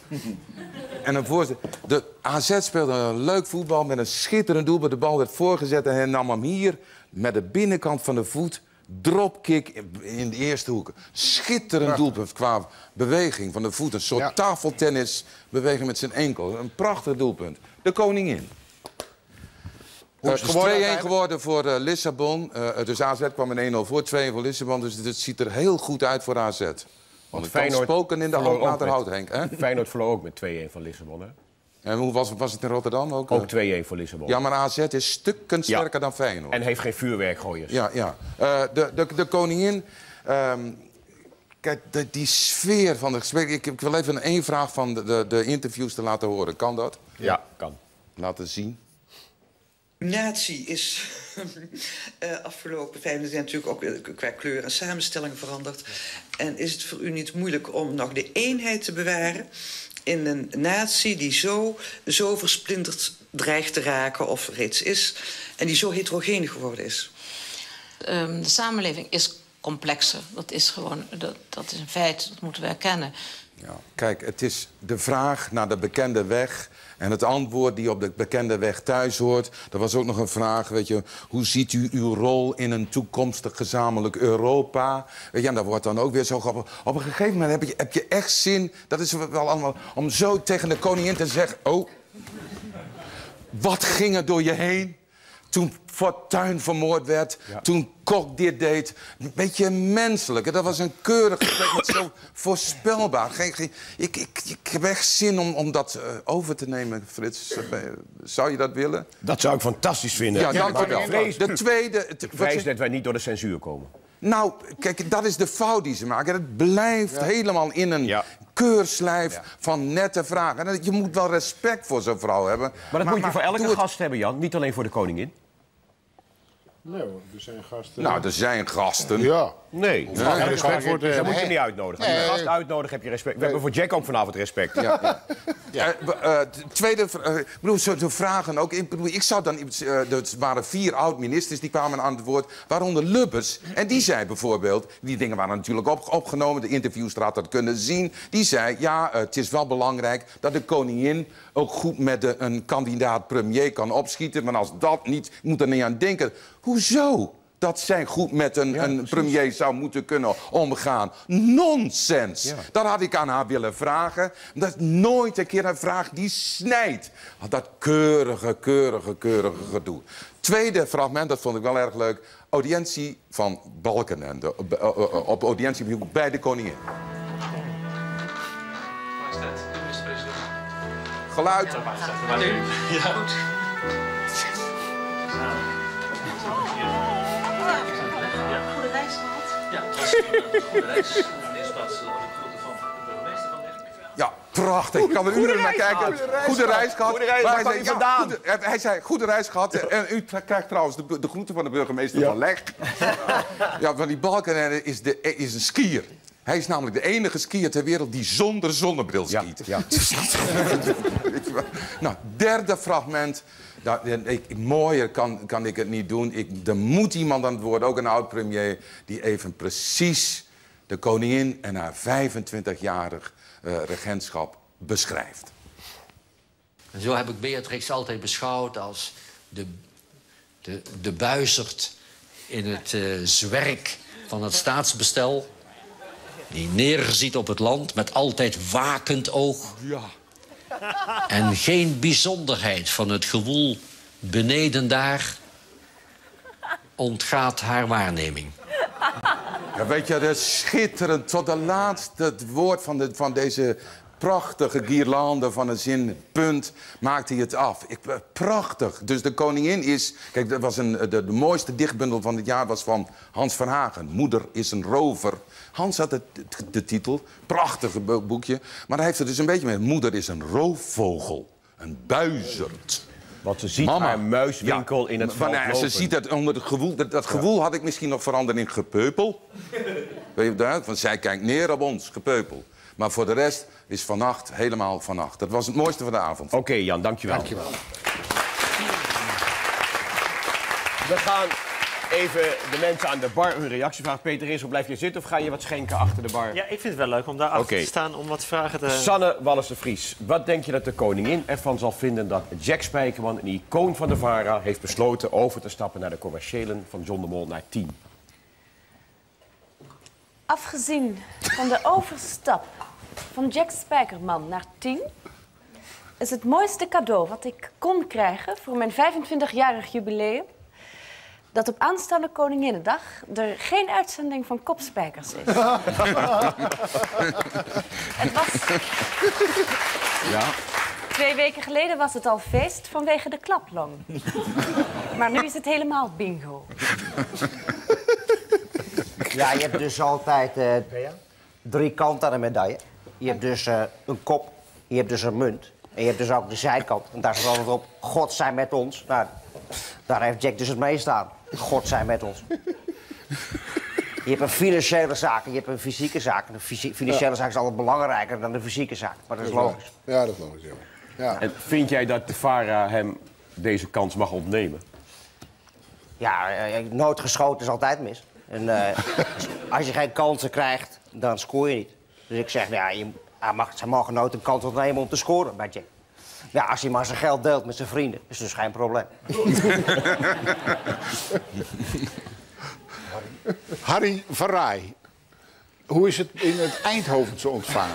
En een voorzet. De AZ speelde een leuk voetbal met een schitterend doel. De bal werd voorgezet en hij nam hem hier met de binnenkant van de voet. Dropkick in de eerste hoek. Schitterend doelpunt qua beweging van de voet. Een soort tafeltennisbeweging met zijn enkel. Een prachtig doelpunt. De koningin. Het is 2-1 geworden voor Lissabon. Dus AZ kwam in 1-0 voor. 2-1 voor Lissabon. Dus het ziet er heel goed uit voor AZ. Want ik kan spoken in de Hout, Henk. Hè? Feyenoord verloor ook met 2-1 van Lissabon, hè? En hoe was het in Rotterdam ook? Ook 2-1 voor Lissabon. Ja, maar AZ is stukken sterker dan Feyenoord. En heeft geen vuurwerkgooiers. Ja, ja. De koningin... kijk, die sfeer van het gesprek... Ik wil even één vraag van de interviews te laten horen. Kan dat? Ja, kan. Laten zien. Natie is afgelopen 5 jaar natuurlijk ook qua kleur en samenstelling veranderd. En is het voor u niet moeilijk om nog de eenheid te bewaren in een natie die zo versplinterd dreigt te raken of reeds is en die zo heterogeen geworden is? De samenleving is complexer. Dat is gewoon, dat is een feit, dat moeten we erkennen. Ja, kijk, het is de vraag naar de bekende weg en het antwoord die op de bekende weg thuis hoort. Er was ook nog een vraag, weet je, hoe ziet u uw rol in een toekomstig gezamenlijk Europa? Weet je, en daar wordt dan ook weer zo grappig. Op een gegeven moment heb je echt zin, dat is wel allemaal, om zo tegen de koningin te zeggen, oh, wat ging er door je heen? Toen Fortuyn vermoord werd, toen Kok dit deed. Een beetje menselijk. Dat was een keurig gesprek met zo voorspelbaar. Ik heb echt zin om dat over te nemen, Frits. Zou je dat willen? Dat zou ik fantastisch vinden. Ja, dank u wel. De tweede... Vrees dat wij niet door de censuur komen. Nou, kijk, dat is de fout die ze maken. Het blijft helemaal in een keurslijf van nette vragen. En je moet wel respect voor zo'n vrouw hebben. Maar dat moet je voor elke gast hebben, Jan. Niet alleen voor de koningin. Nee, er zijn gasten. Nou, er zijn gasten. Ja. Nee. Respect voor dat moet je niet uitnodigen. Als je een gast uitnodigt, heb je respect. We hebben voor Jack ook vanavond respect. Tweede, ik bedoel, de vragen ook. Ik zou dan, er waren 4 oud-ministers die kwamen aan het woord, waaronder Lubbers. En die zei bijvoorbeeld, die dingen waren natuurlijk opgenomen, de interviewstraat had kunnen zien. Die zei, ja, het is wel belangrijk dat de koningin ook goed met een kandidaat premier kan opschieten. Maar als dat niet, je moet er niet aan denken. Hoezo? Dat zij goed met een premier zou moeten kunnen omgaan. Nonsens! Ja. Dat had ik aan haar willen vragen. Dat is nooit een keer een vraag die snijdt. Dat keurige gedoe. Tweede fragment, dat vond ik wel erg leuk. Audiëntie van Balkenende. Op audiëntie bij de koningin. Geluid. Ja, goed. Goede reis gehad. Ja, het was een goede reis. In de eerste plaats ook de groeten van de burgemeester van Leggen. Ja, prachtig. Ik kan er uren naar kijken. Goede reis gehad. Waar kwam je vandaan? Hij zei, goede reis gehad. En u krijgt trouwens de groeten van de burgemeester van Leg. Ja, van die Balkenende is een skier. Hij is namelijk de enige skier ter wereld die zonder zonnebril skiet. Ja. Nou, derde fragment. Mooier kan ik het niet doen. Er moet iemand aan het woord, ook een oud-premier, die even precies de koningin en haar 25-jarig regentschap beschrijft. En zo heb ik Beatrix altijd beschouwd als de buizerd in het zwerk van het staatsbestel. Die neerziet op het land met altijd wakend oog. Ja. En geen bijzonderheid van het gewoel beneden daar ontgaat haar waarneming. Ja, weet je, dat is schitterend. Tot de laatste het woord van deze prachtige guirlande van een zin, punt, maakt hij het af. Prachtig. Dus de koningin is... Kijk, dat was de mooiste dichtbundel van het jaar was van Hans Verhagen. Moeder is een rover. Hans had de titel. Prachtig boekje. Maar hij heeft er dus een beetje mee. Moeder is een roofvogel. Een buizerd. Want ze ziet haar muiswinkel in het veld lopen. Ze ziet het onder het gewoel. Dat gewoel had ik misschien nog veranderd in gepeupel. Weet je dat? Want zij kijkt neer op ons, gepeupel. Maar voor de rest is vannacht helemaal vannacht. Dat was het mooiste van de avond. Oké, Jan, dankjewel. Dankjewel. We gaan even de mensen aan de bar hun reactie vragen. Peter, eerst, blijf je zitten of ga je wat schenken achter de bar? Ja, ik vind het wel leuk om daar achter te staan om wat vragen te... Sanne Wallis-de-Vries, wat denk je dat de koningin ervan zal vinden dat Jack Spijkerman, een icoon van de VARA, heeft besloten over te stappen naar de commerciëlen van John de Mol naar 10? Afgezien van de overstap van Jack Spijkerman naar 10... is het mooiste cadeau wat ik kon krijgen voor mijn 25-jarig jubileum... dat op aanstaande Koninginnedag er geen uitzending van Kopspijkers is. Het was... Ja. 2 weken geleden was het al feest vanwege de klaplong. Maar nu is het helemaal bingo. Ja, je hebt dus altijd 3 kanten aan een medaille. Je hebt dus een kop, je hebt dus een munt. En je hebt dus ook de zijkant. En daar staat altijd op, God zij met ons. Nou, daar heeft Jack dus het mee staan. God zij met ons. Je hebt een financiële zaak en je hebt een fysieke zaak. En de financiële zaak is altijd belangrijker dan de fysieke zaak. Maar dat is logisch. Ja, dat is logisch, ja. En vind jij dat de VARA hem deze kans mag ontnemen? Ja, nooit geschoten is altijd mis. En als je geen kansen krijgt, dan scoor je niet. Dus ik zeg, ja, ze mogen nooit een kans ontnemen om te scoren bij Jack. Ja, als hij maar zijn geld deelt met zijn vrienden, is dus geen probleem. Harry Verraai. Hoe is het in het Eindhovense ontvangen?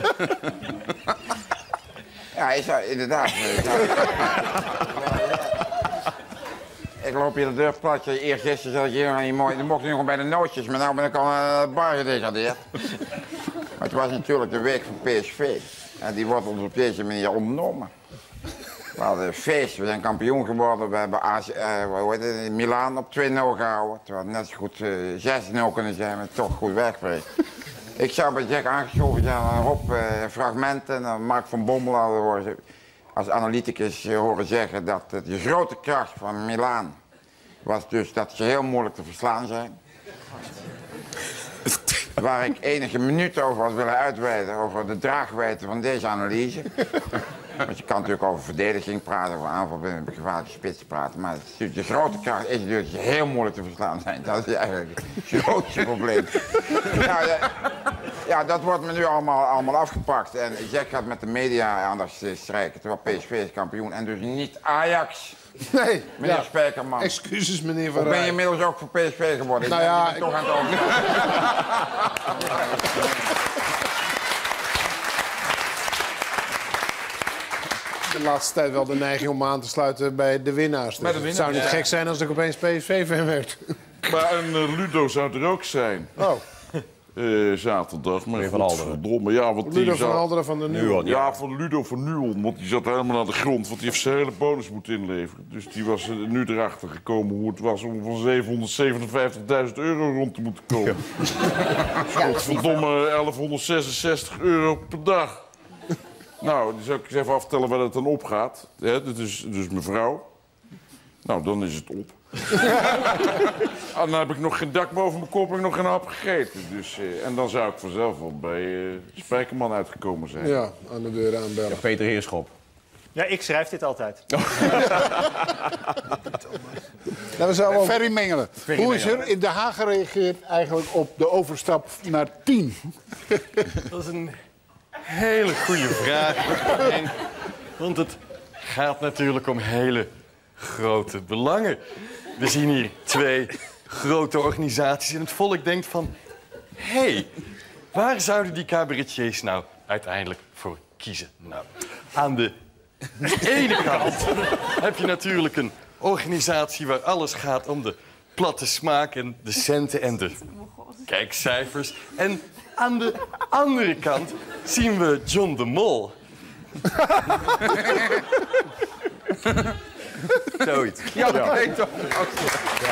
Ja, is inderdaad. Ik loop hier de deur plat. Eerst gisteren zat ik hier en mooi. Dan mocht ik nog bij de nootjes, maar nu ben ik al aan de bar gedegradeerd. Maar het was natuurlijk de week van PSV. En die wordt ons op deze manier ontnomen. We hadden een feest, we zijn kampioen geworden. We hebben Milaan op 2-0 gehouden. Terwijl het net zo goed 6-0 kunnen zijn, maar toch goed weggeweest. Ik zou bij Jack aangeschoven zijn op fragmenten. En Mark van Bommel hadden als analyticus horen zeggen dat de grote kracht van Milaan was dus dat ze heel moeilijk te verslaan zijn. Waar ik enige minuten over had willen uitweiden, over de draagwijdte van deze analyse. Want je kan natuurlijk over verdediging praten, over aanval binnen gevaarlijke spits praten. Maar de grote kracht is natuurlijk dat je heel moeilijk te verslaan zijn. Dat is eigenlijk het grootste probleem. Ja, dat wordt me nu allemaal afgepakt. En Jack gaat met de media aandacht strijken, terwijl PSV is kampioen en dus niet Ajax. Nee. Meneer Spijkerman. Excuses, meneer Van Rij. Of ben je inmiddels ook voor PSV geworden? Nou ja, ik ben toch aan het overgaan. De laatste tijd wel de neiging om aan te sluiten bij de winnaars. Dus het zou niet gek zijn als ik opeens PSV-fan werd. Maar een Ludo zou er ook zijn. Oh. zaterdag. Maar Van Alderen. verdomme, ja, want Ludo die van Alderen van de Nuon. Ja, van Ludo van Nuon, want die zat helemaal aan de grond. Want die heeft zijn hele bonus moeten inleveren. Dus die was nu erachter gekomen hoe het was om van 757.000 euro rond te moeten komen. Verdomme, 1166 euro per dag. Nou, dan zou ik eens even aftellen waar het dan opgaat. Dat is dus mevrouw. Nou, dan is het op. En dan heb ik nog geen dak boven mijn kop en nog geen hap gegeten. Dus, en dan zou ik vanzelf wel bij Spijkerman uitgekomen zijn. Ja, aan de deur aanbellen. Ja, Peter Heerschop. Ja, ik schrijf dit altijd. Ferry Mengelen. Hoe is er in Den Haag gereageerd eigenlijk op de overstap naar 10? Dat is een hele goede vraag. Want het gaat natuurlijk om hele grote belangen. We zien hier 2 grote organisaties en het volk denkt van... hé, waar zouden die cabaretiers nou uiteindelijk voor kiezen? Nou, aan de ene kant heb je natuurlijk een organisatie waar alles gaat om de platte smaak en de centen en de kijkcijfers. En aan de andere kant zien we John de Mol. Zoiets. Ja, dat weet toch. Ja.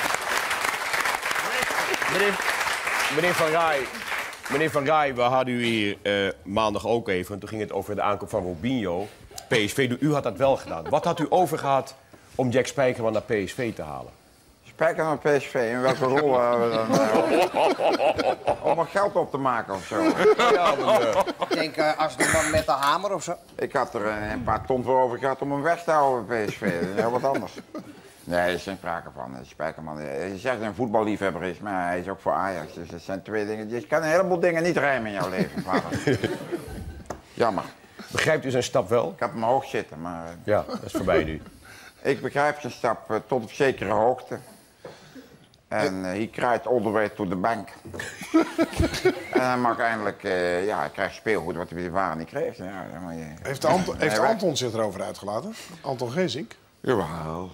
Meneer Van Rij, we hadden u hier maandag ook even. En toen ging het over de aankoop van Robinho. PSV, u had dat wel gedaan. Wat had u overgehad om Jack Spijkerman naar PSV te halen? Spijkerman naar PSV, in welke rol hebben we dan? Om er geld op te maken of zo. Ik denk als de man met de hamer of zo. Ik had er een paar ton voor over gehad om hem weg te houden bij PSV. Dat is heel wat anders. Nee, er is geen sprake van. Spijkerman, je zegt dat hij een voetballiefhebber is, maar hij is ook voor Ajax. Dus dat zijn 2 dingen. Je kan een heleboel dingen niet rijmen in jouw leven, vader. Jammer. Begrijpt u zijn stap wel? Ik had hem hoog zitten, maar... Ja, dat is voorbij nu. Ik begrijp zijn stap tot op zekere hoogte. En hij krijgt all the way to the bank. En hij mag eindelijk, hij krijgt speelgoed wat hij bij de waren niet kreeg. Ja, Heeft Anton zich erover uitgelaten? Anton Geesink? Jawel.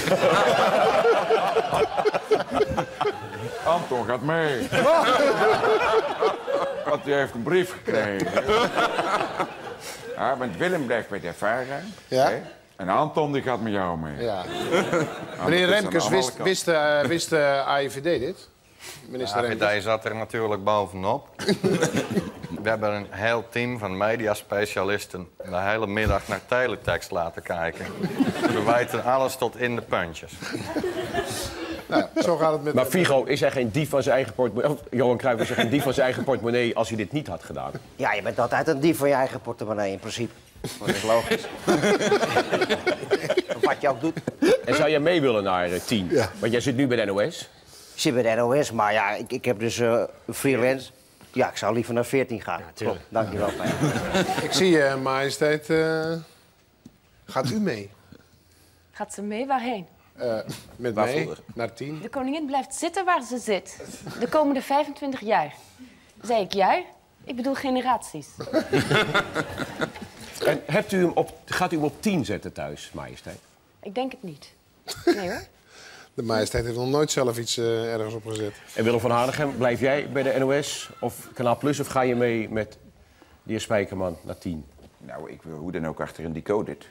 Anton gaat mee. Want hij heeft een brief gekregen. Ja, want Willem blijft bij de Vara. Ja? Hè? En Anton die gaat met jou mee. Ja. Meneer Remkes, wist AIVD dit? Minister Remkes? AIVD zat er natuurlijk bovenop. We hebben een heel team van mediaspecialisten de hele middag naar teletext laten kijken. We weten alles tot in de puntjes. Nou, zo gaat het met... Maar Figo, is er geen dief van zijn eigen portemonnee? Johan Cruijff, is er geen dief van zijn eigen portemonnee als hij dit niet had gedaan? Ja, je bent altijd een dief van je eigen portemonnee in principe. Dat is logisch. Wat je ook doet. En zou jij mee willen naar 10? Ja. Want jij zit nu bij de NOS. Ik zit bij de NOS, maar ja, ik heb dus freelance. Ja, ik zou liever naar 14 gaan. Ja, klopt, dankjewel. Ik zie je, majesteit. Gaat u mee? Gaat ze mee? Waarheen? Met mij naar 10. De koningin blijft zitten waar ze zit. De komende 25 jaar. Zei ik jij? Ik bedoel generaties. En gaat u hem op 10 zetten thuis, majesteit? Ik denk het niet. Nee hoor. De majesteit heeft nog nooit zelf iets ergens op gezet. En Willem van Hanegem, blijf jij bij de NOS of Kanaal Plus of ga je mee met de heer Spijkerman naar 10? Nou, ik wil hoe dan ook achter een decoded.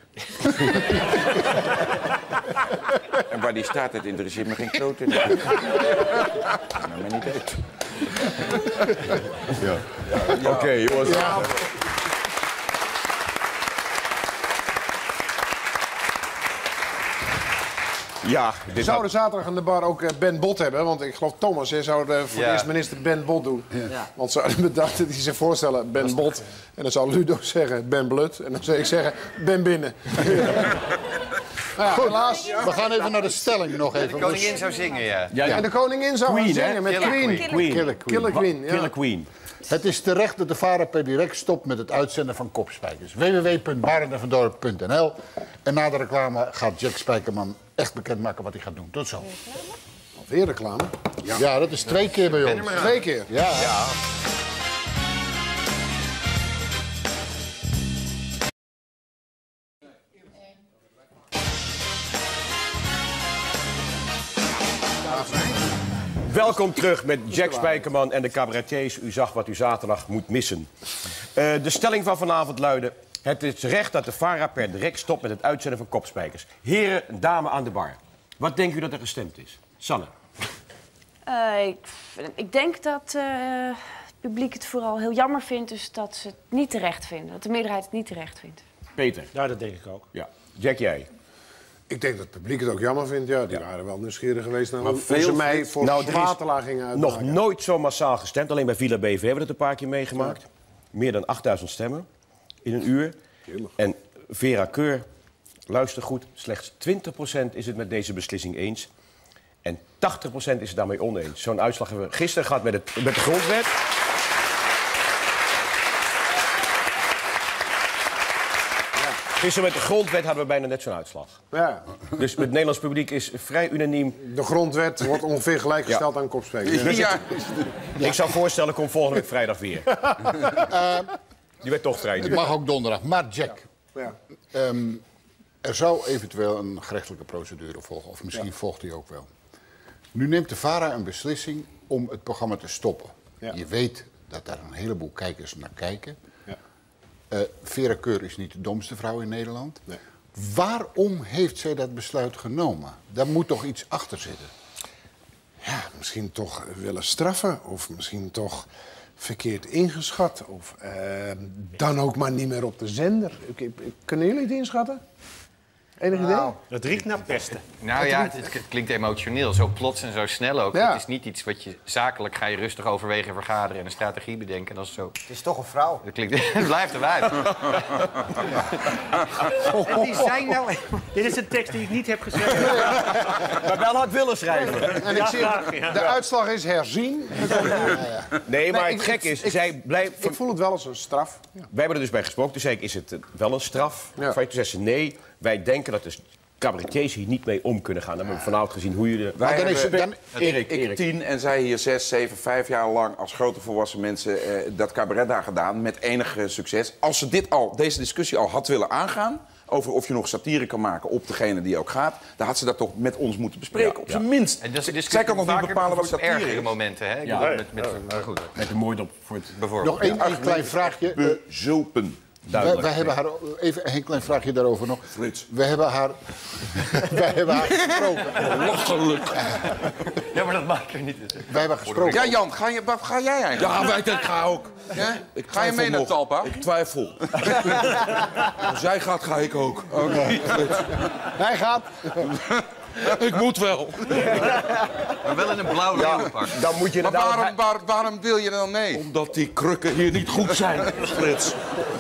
En waar die staat, het interesseert me geen klote. Dat maakt me niet uit. Ja. Oké, jongens. Ja. Ja, We zouden zaterdag aan de bar ook Ben Bot hebben. Want ik geloof Thomas zou voor de eerste minister Ben Bot doen. Ja. Want ze hadden bedacht dat hij zich voorstellen Ben Bot. En dan zou Ludo zeggen Ben Blut. En dan zou ik zeggen Ben Binnen. Goed, helaas. We gaan even naar de stelling nog even. De koningin zou zingen, ja. En de koningin zou Queen, zingen met Queen. Killer Queen. Het is terecht dat de VARA per direct stopt met het uitzenden van kopspijkers. www.barendevendorp.nl. En na de reclame gaat Jack Spijkerman echt bekendmaken wat hij gaat doen. Tot zo. Alweer reclame? Ja, dat is 2 keer bij ons. 2 keer? Ja. Welkom terug met Jack Spijkerman en de cabaretiers. U zag wat u zaterdag moet missen. De stelling van vanavond luidde... Het is recht dat de VARA per direct stopt met het uitzenden van kopspijkers. Heren, dame aan de bar. Wat denkt u dat er gestemd is? Sanne? Ik denk dat het publiek het vooral heel jammer vindt... dus dat ze het niet terecht vinden. Dat de meerderheid het niet terecht vindt. Peter? Ja, dat denk ik ook. Ja. Jack, jij? Ik denk dat het publiek het ook jammer vindt. Ja, die waren wel nieuwsgierig geweest naar hoe ze mij voor Zwatela gingen uitmaken. Nog nooit zo massaal gestemd. Alleen bij Villa BV hebben we het een paar keer meegemaakt. Ja. Meer dan 8000 stemmen in een uur. En Vera Keur, luister goed, slechts 20% is het met deze beslissing eens. En 80% is het daarmee oneens. Zo'n uitslag hebben we gisteren gehad met de grondwet. Gisteren met de grondwet hadden we bijna net zo'n uitslag. Ja. Dus het Nederlands publiek is vrij unaniem. De grondwet wordt ongeveer gelijkgesteld aan kopspijkers. Ja. Ik zou voorstellen, kom volgende week vrijdag weer. Die werd toch vrij. Het mag ook donderdag. Maar Jack, er zou eventueel een gerechtelijke procedure volgen. Of misschien volgt die ook wel. Nu neemt de VARA een beslissing om het programma te stoppen. Ja. Je weet dat daar een heleboel kijkers naar kijken. Ja. Vera Keur is niet de domste vrouw in Nederland. Nee. Waarom heeft zij dat besluit genomen? Daar moet toch iets achter zitten? Ja, misschien toch willen straffen. Of misschien toch verkeerd ingeschat. Of dan ook maar niet meer op de zender. Kunnen jullie het inschatten? Enig idee? Het riekt naar pesten. Nou ja, het klinkt emotioneel. Zo plots en zo snel ook. Ja. Het is niet iets wat je zakelijk ga je rustig overwegen, vergaderen en een strategie bedenken. Dat is zo. Het is toch een vrouw. Het blijft een wijf. Die zijn nou... Dit is een tekst die ik niet heb geschreven. Maar wel had willen schrijven. En ik zie, de uitslag is herzien. Nee, maar het gek is, zij blijft... Ik voel het wel als een straf. Ja. Wij hebben er dus bij gesproken. Toen zei ik, is het wel een straf? Ja. Toen zei ze, nee, wij denken dat de cabaretiers hier niet mee om kunnen gaan. Dan hebben we vanavond gezien hoe jullie... Ik 10 en zij hier 6, 7, 5 jaar lang als grote volwassen mensen dat cabaret daar gedaan. Met enig succes. Als ze deze discussie al had willen aangaan... over of je nog satire kan maken op degene die ook gaat... dan had ze dat toch met ons moeten bespreken. Ja, op zijn minst. En dus zij kan nog niet bepalen wat satire is. Ergere momenten, hè? Met de moord op voor het... Bijvoorbeeld. Nog één klein vraagje. Bezulpen. Wij hebben haar... Even een klein vraagje daarover nog. Frits. Wij hebben haar gesproken. Lachelijk. Ja, maar dat maakt er niet. Wij hebben gesproken. Ja, Jan, wat ga jij eigenlijk? Ja, ik ga ook. Ja? Ga je mee naar Talpa? Ik twijfel. Als jij gaat, ga ik ook. Okay. Hij gaat. Ik moet wel. Maar wel in een blauw leeuwenpak. Dan moet je maar waarom wil je dan mee? Omdat die krukken hier niet goed zijn, Frits.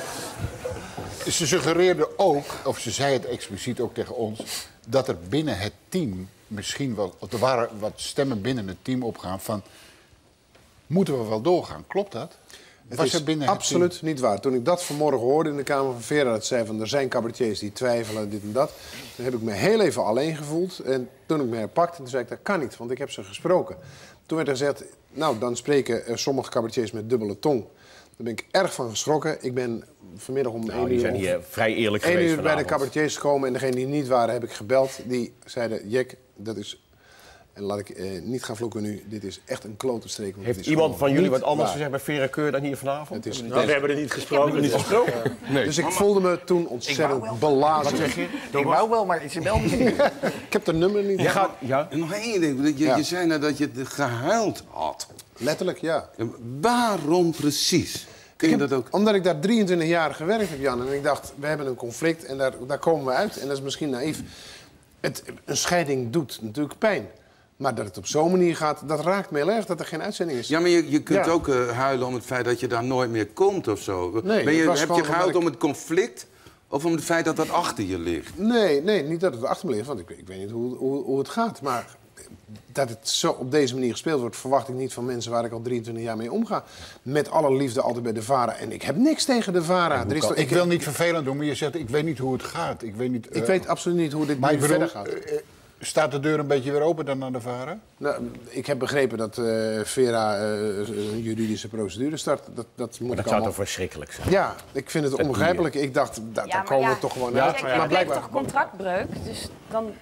Ze suggereerde ook, of ze zei het expliciet ook tegen ons... dat er binnen het team misschien wel... er waren wat stemmen binnen het team opgaan van... moeten we wel doorgaan? Klopt dat? Het is absoluut niet waar. Toen ik dat vanmorgen hoorde in de Kamer van Vera... dat zei van, er zijn cabaretiers die twijfelen, dit en dat... dan heb ik me heel even alleen gevoeld. En toen ik me herpakte, toen zei ik, dat kan niet, want ik heb ze gesproken. Toen werd er gezegd, nou, dan spreken sommige cabaretiers met dubbele tong. Daar ben ik erg van geschrokken. Ik ben vanmiddag om 1 uur... Die zijn hier vrij eerlijk geweest 1 uur bij de cabaretiers gekomen en degene die niet waren heb ik gebeld. Die zeiden, Jack, dat is... En laat ik niet gaan vloeken nu, dit is echt een klote streek. Heeft iemand van jullie wat anders gezegd bij Vera Keur dan hier vanavond? We hebben er niet gesproken. Nee. Dus ik voelde me toen ontzettend belazerd. Wat zeg je? Ik wou wel, maar Isabel niet. Ik heb de nummer niet. En nog één ding. Je zei net dat je gehuild had. Letterlijk, ja. Waarom precies? Kun je dat ook? Omdat ik daar 23 jaar gewerkt heb, Jan. En ik dacht, we hebben een conflict en daar komen we uit. En dat is misschien naïef. Een scheiding doet natuurlijk pijn. Maar dat het op zo'n manier gaat, dat raakt me heel erg dat er geen uitzending is. Ja, maar je kunt ook huilen om het feit dat je daar nooit meer komt of zo. Nee, heb je gehuild om het conflict of om het feit dat dat achter je ligt? Nee, niet dat het achter me ligt, want ik weet niet hoe het gaat. Maar dat het zo op deze manier gespeeld wordt, verwacht ik niet van mensen waar ik al 23 jaar mee omga. Met alle liefde altijd bij de VARA. En ik heb niks tegen de VARA. Ik wil niet vervelend doen, maar je zegt, ik weet niet hoe het gaat. Ik weet absoluut niet hoe dit nu verder gaat. Staat de deur een beetje weer open dan naar de VARA? Nou, ik heb begrepen dat Vera een juridische procedure start. Dat zou toch verschrikkelijk zijn? Ja, ik vind het onbegrijpelijk. Ik dacht, daar komen we toch gewoon uit. Maar blijkbaar toch contractbreuk, dus dan...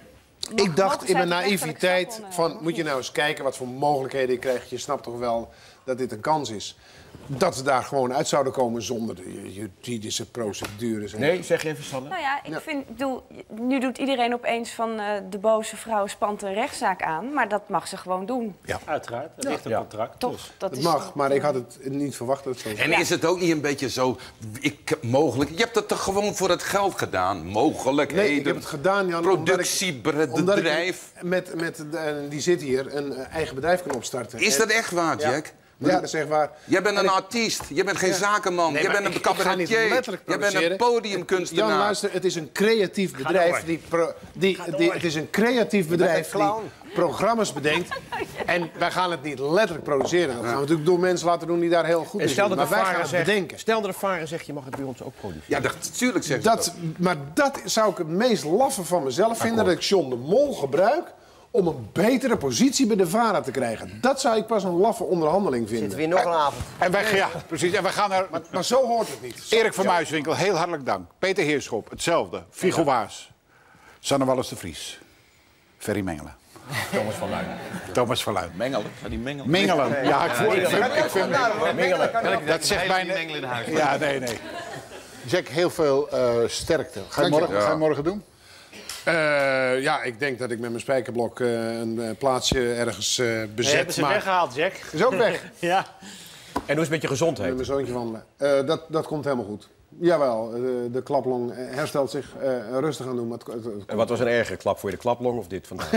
Ik dacht in mijn mogen zij naïviteit rechtszaak van, moet je nou eens kijken wat voor mogelijkheden je krijgt. Je snapt toch wel dat dit een kans is. Dat ze daar gewoon uit zouden komen zonder de juridische procedures. Nee, zeg even, Sanne. Nou ja, nu doet iedereen opeens van de boze vrouw spant een rechtszaak aan. Maar dat mag ze gewoon doen. Ja. Uiteraard, dat ligt een contract. Toch, Dus. dat Het is mag, maar ik had het niet verwacht dat het zo zou. En is het ook niet een beetje zo, mogelijk... Je hebt het toch gewoon voor het geld gedaan? Mogelijkheden. Nee, ik heb het gedaan, Jan, productiebedrijf. Die zit hier, een eigen bedrijf kan opstarten. Is dat echt waar, Jack? Ja. Ja, dat is echt waar. Jij bent een artiest, je bent geen zakenman, Nee, jij bent maar een ik ga niet cabaretier, letterlijk jij bent een produceren. podiumkunstenaar. Jan, luister, het is een creatief bedrijf. Het is een creatief bedrijf die programma's bedenkt. En wij gaan het niet letterlijk produceren. Dat gaan we natuurlijk door mensen laten doen die daar heel goed in En stel zijn. dat Maar de wij gaan vader het zegt, bedenken. stel dat de vader zegt, je mag het bij ons ook produceren. Ja, natuurlijk zegt Dat, maar dat zou ik het meest laffe van mezelf vinden. Dat ik John de Mol gebruik om een betere positie bij de VARA te krijgen. Dat zou ik pas een laffe onderhandeling vinden. Zit weer nog een avond. En wij, ja, precies. En we gaan naar... Maar zo hoort het niet. Erik van Muiswinkel, heel hartelijk dank. Peter Heerschop, hetzelfde. Figo Waas. Sanne Wallis de Vries. Ferry Mengelen. Thomas van Luijn. Thomas van Luijn. Mengelen? Ga die mengelen? Mengelen. Ja, ik vind Mengelen. dat zegt bijna... in huis. Ja, nee. Jack, heel veel sterkte. Ga je morgen doen? Ja, ik denk dat ik met mijn spijkerblok een plaatsje ergens bezet. Nee, hebben ze weggehaald, Jack. Is ook weg. Ja. En hoe is het met je gezondheid? Met mijn zoontje wandelen. Dat komt helemaal goed. Jawel, de klaplong herstelt zich rustig aan doen. Maar En wat was een ergere klap voor je, de klaplong of dit vandaag?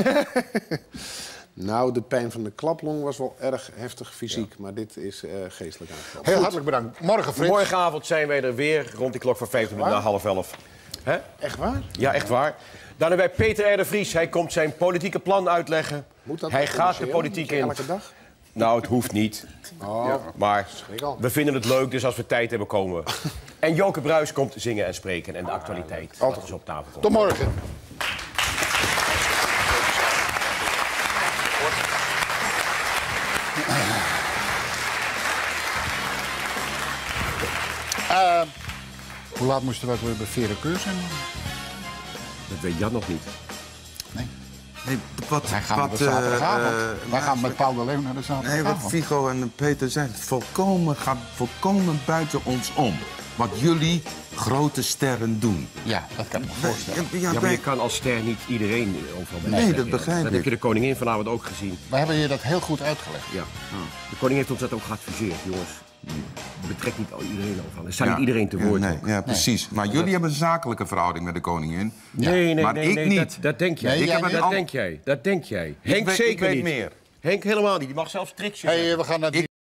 Nou, de pijn van de klaplong was wel erg heftig fysiek. Maar dit is geestelijk aangekomen. Heel hartelijk bedankt. Morgen, Frits. Morgenavond zijn wij er weer rond die klok van 15 minuten na 10:30. Hè? Echt waar? Ja, echt waar. Dan hebben wij Peter R. de Vries. Hij komt zijn politieke plan uitleggen. Hij gaat de politiek in. Elke dag? Nou, het hoeft niet. Oh, Maar we vinden het leuk, dus als we tijd hebben, komen we. En Joke Bruis komt zingen en spreken en de actualiteit. Dat is op tafel. Tot morgen. Hoe laat moesten we ook weer bij Vera Keur zijn? Dat weet Jan nog niet. Nee. Nee, wat, Wij gaan op de zaterdagavond. Wij gaan met Paul de Leeuw naar de zaterdagavond. Nee, wat Figo en Peter zeiden, gaat volkomen buiten ons om. Wat jullie grote sterren doen. Ja, dat kan ik me voorstellen. Ja, maar je kan als ster niet iedereen overal bij Nee, zijn. dat begrijp ik. Dat heb je de koningin vanavond ook gezien. We hebben je dat heel goed uitgelegd. Ja. De koningin heeft ons dat ook geadviseerd, jongens. Betrek niet iedereen overal. Er staat niet iedereen te woord. Ja, precies. Maar jullie hebben een zakelijke verhouding met de koningin. Nee, maar ik niet. Dat denk jij. Nee, Dat denk jij. Henk zeker niet. Meer. Henk helemaal niet. Die mag zelfs tricksjes We gaan naar die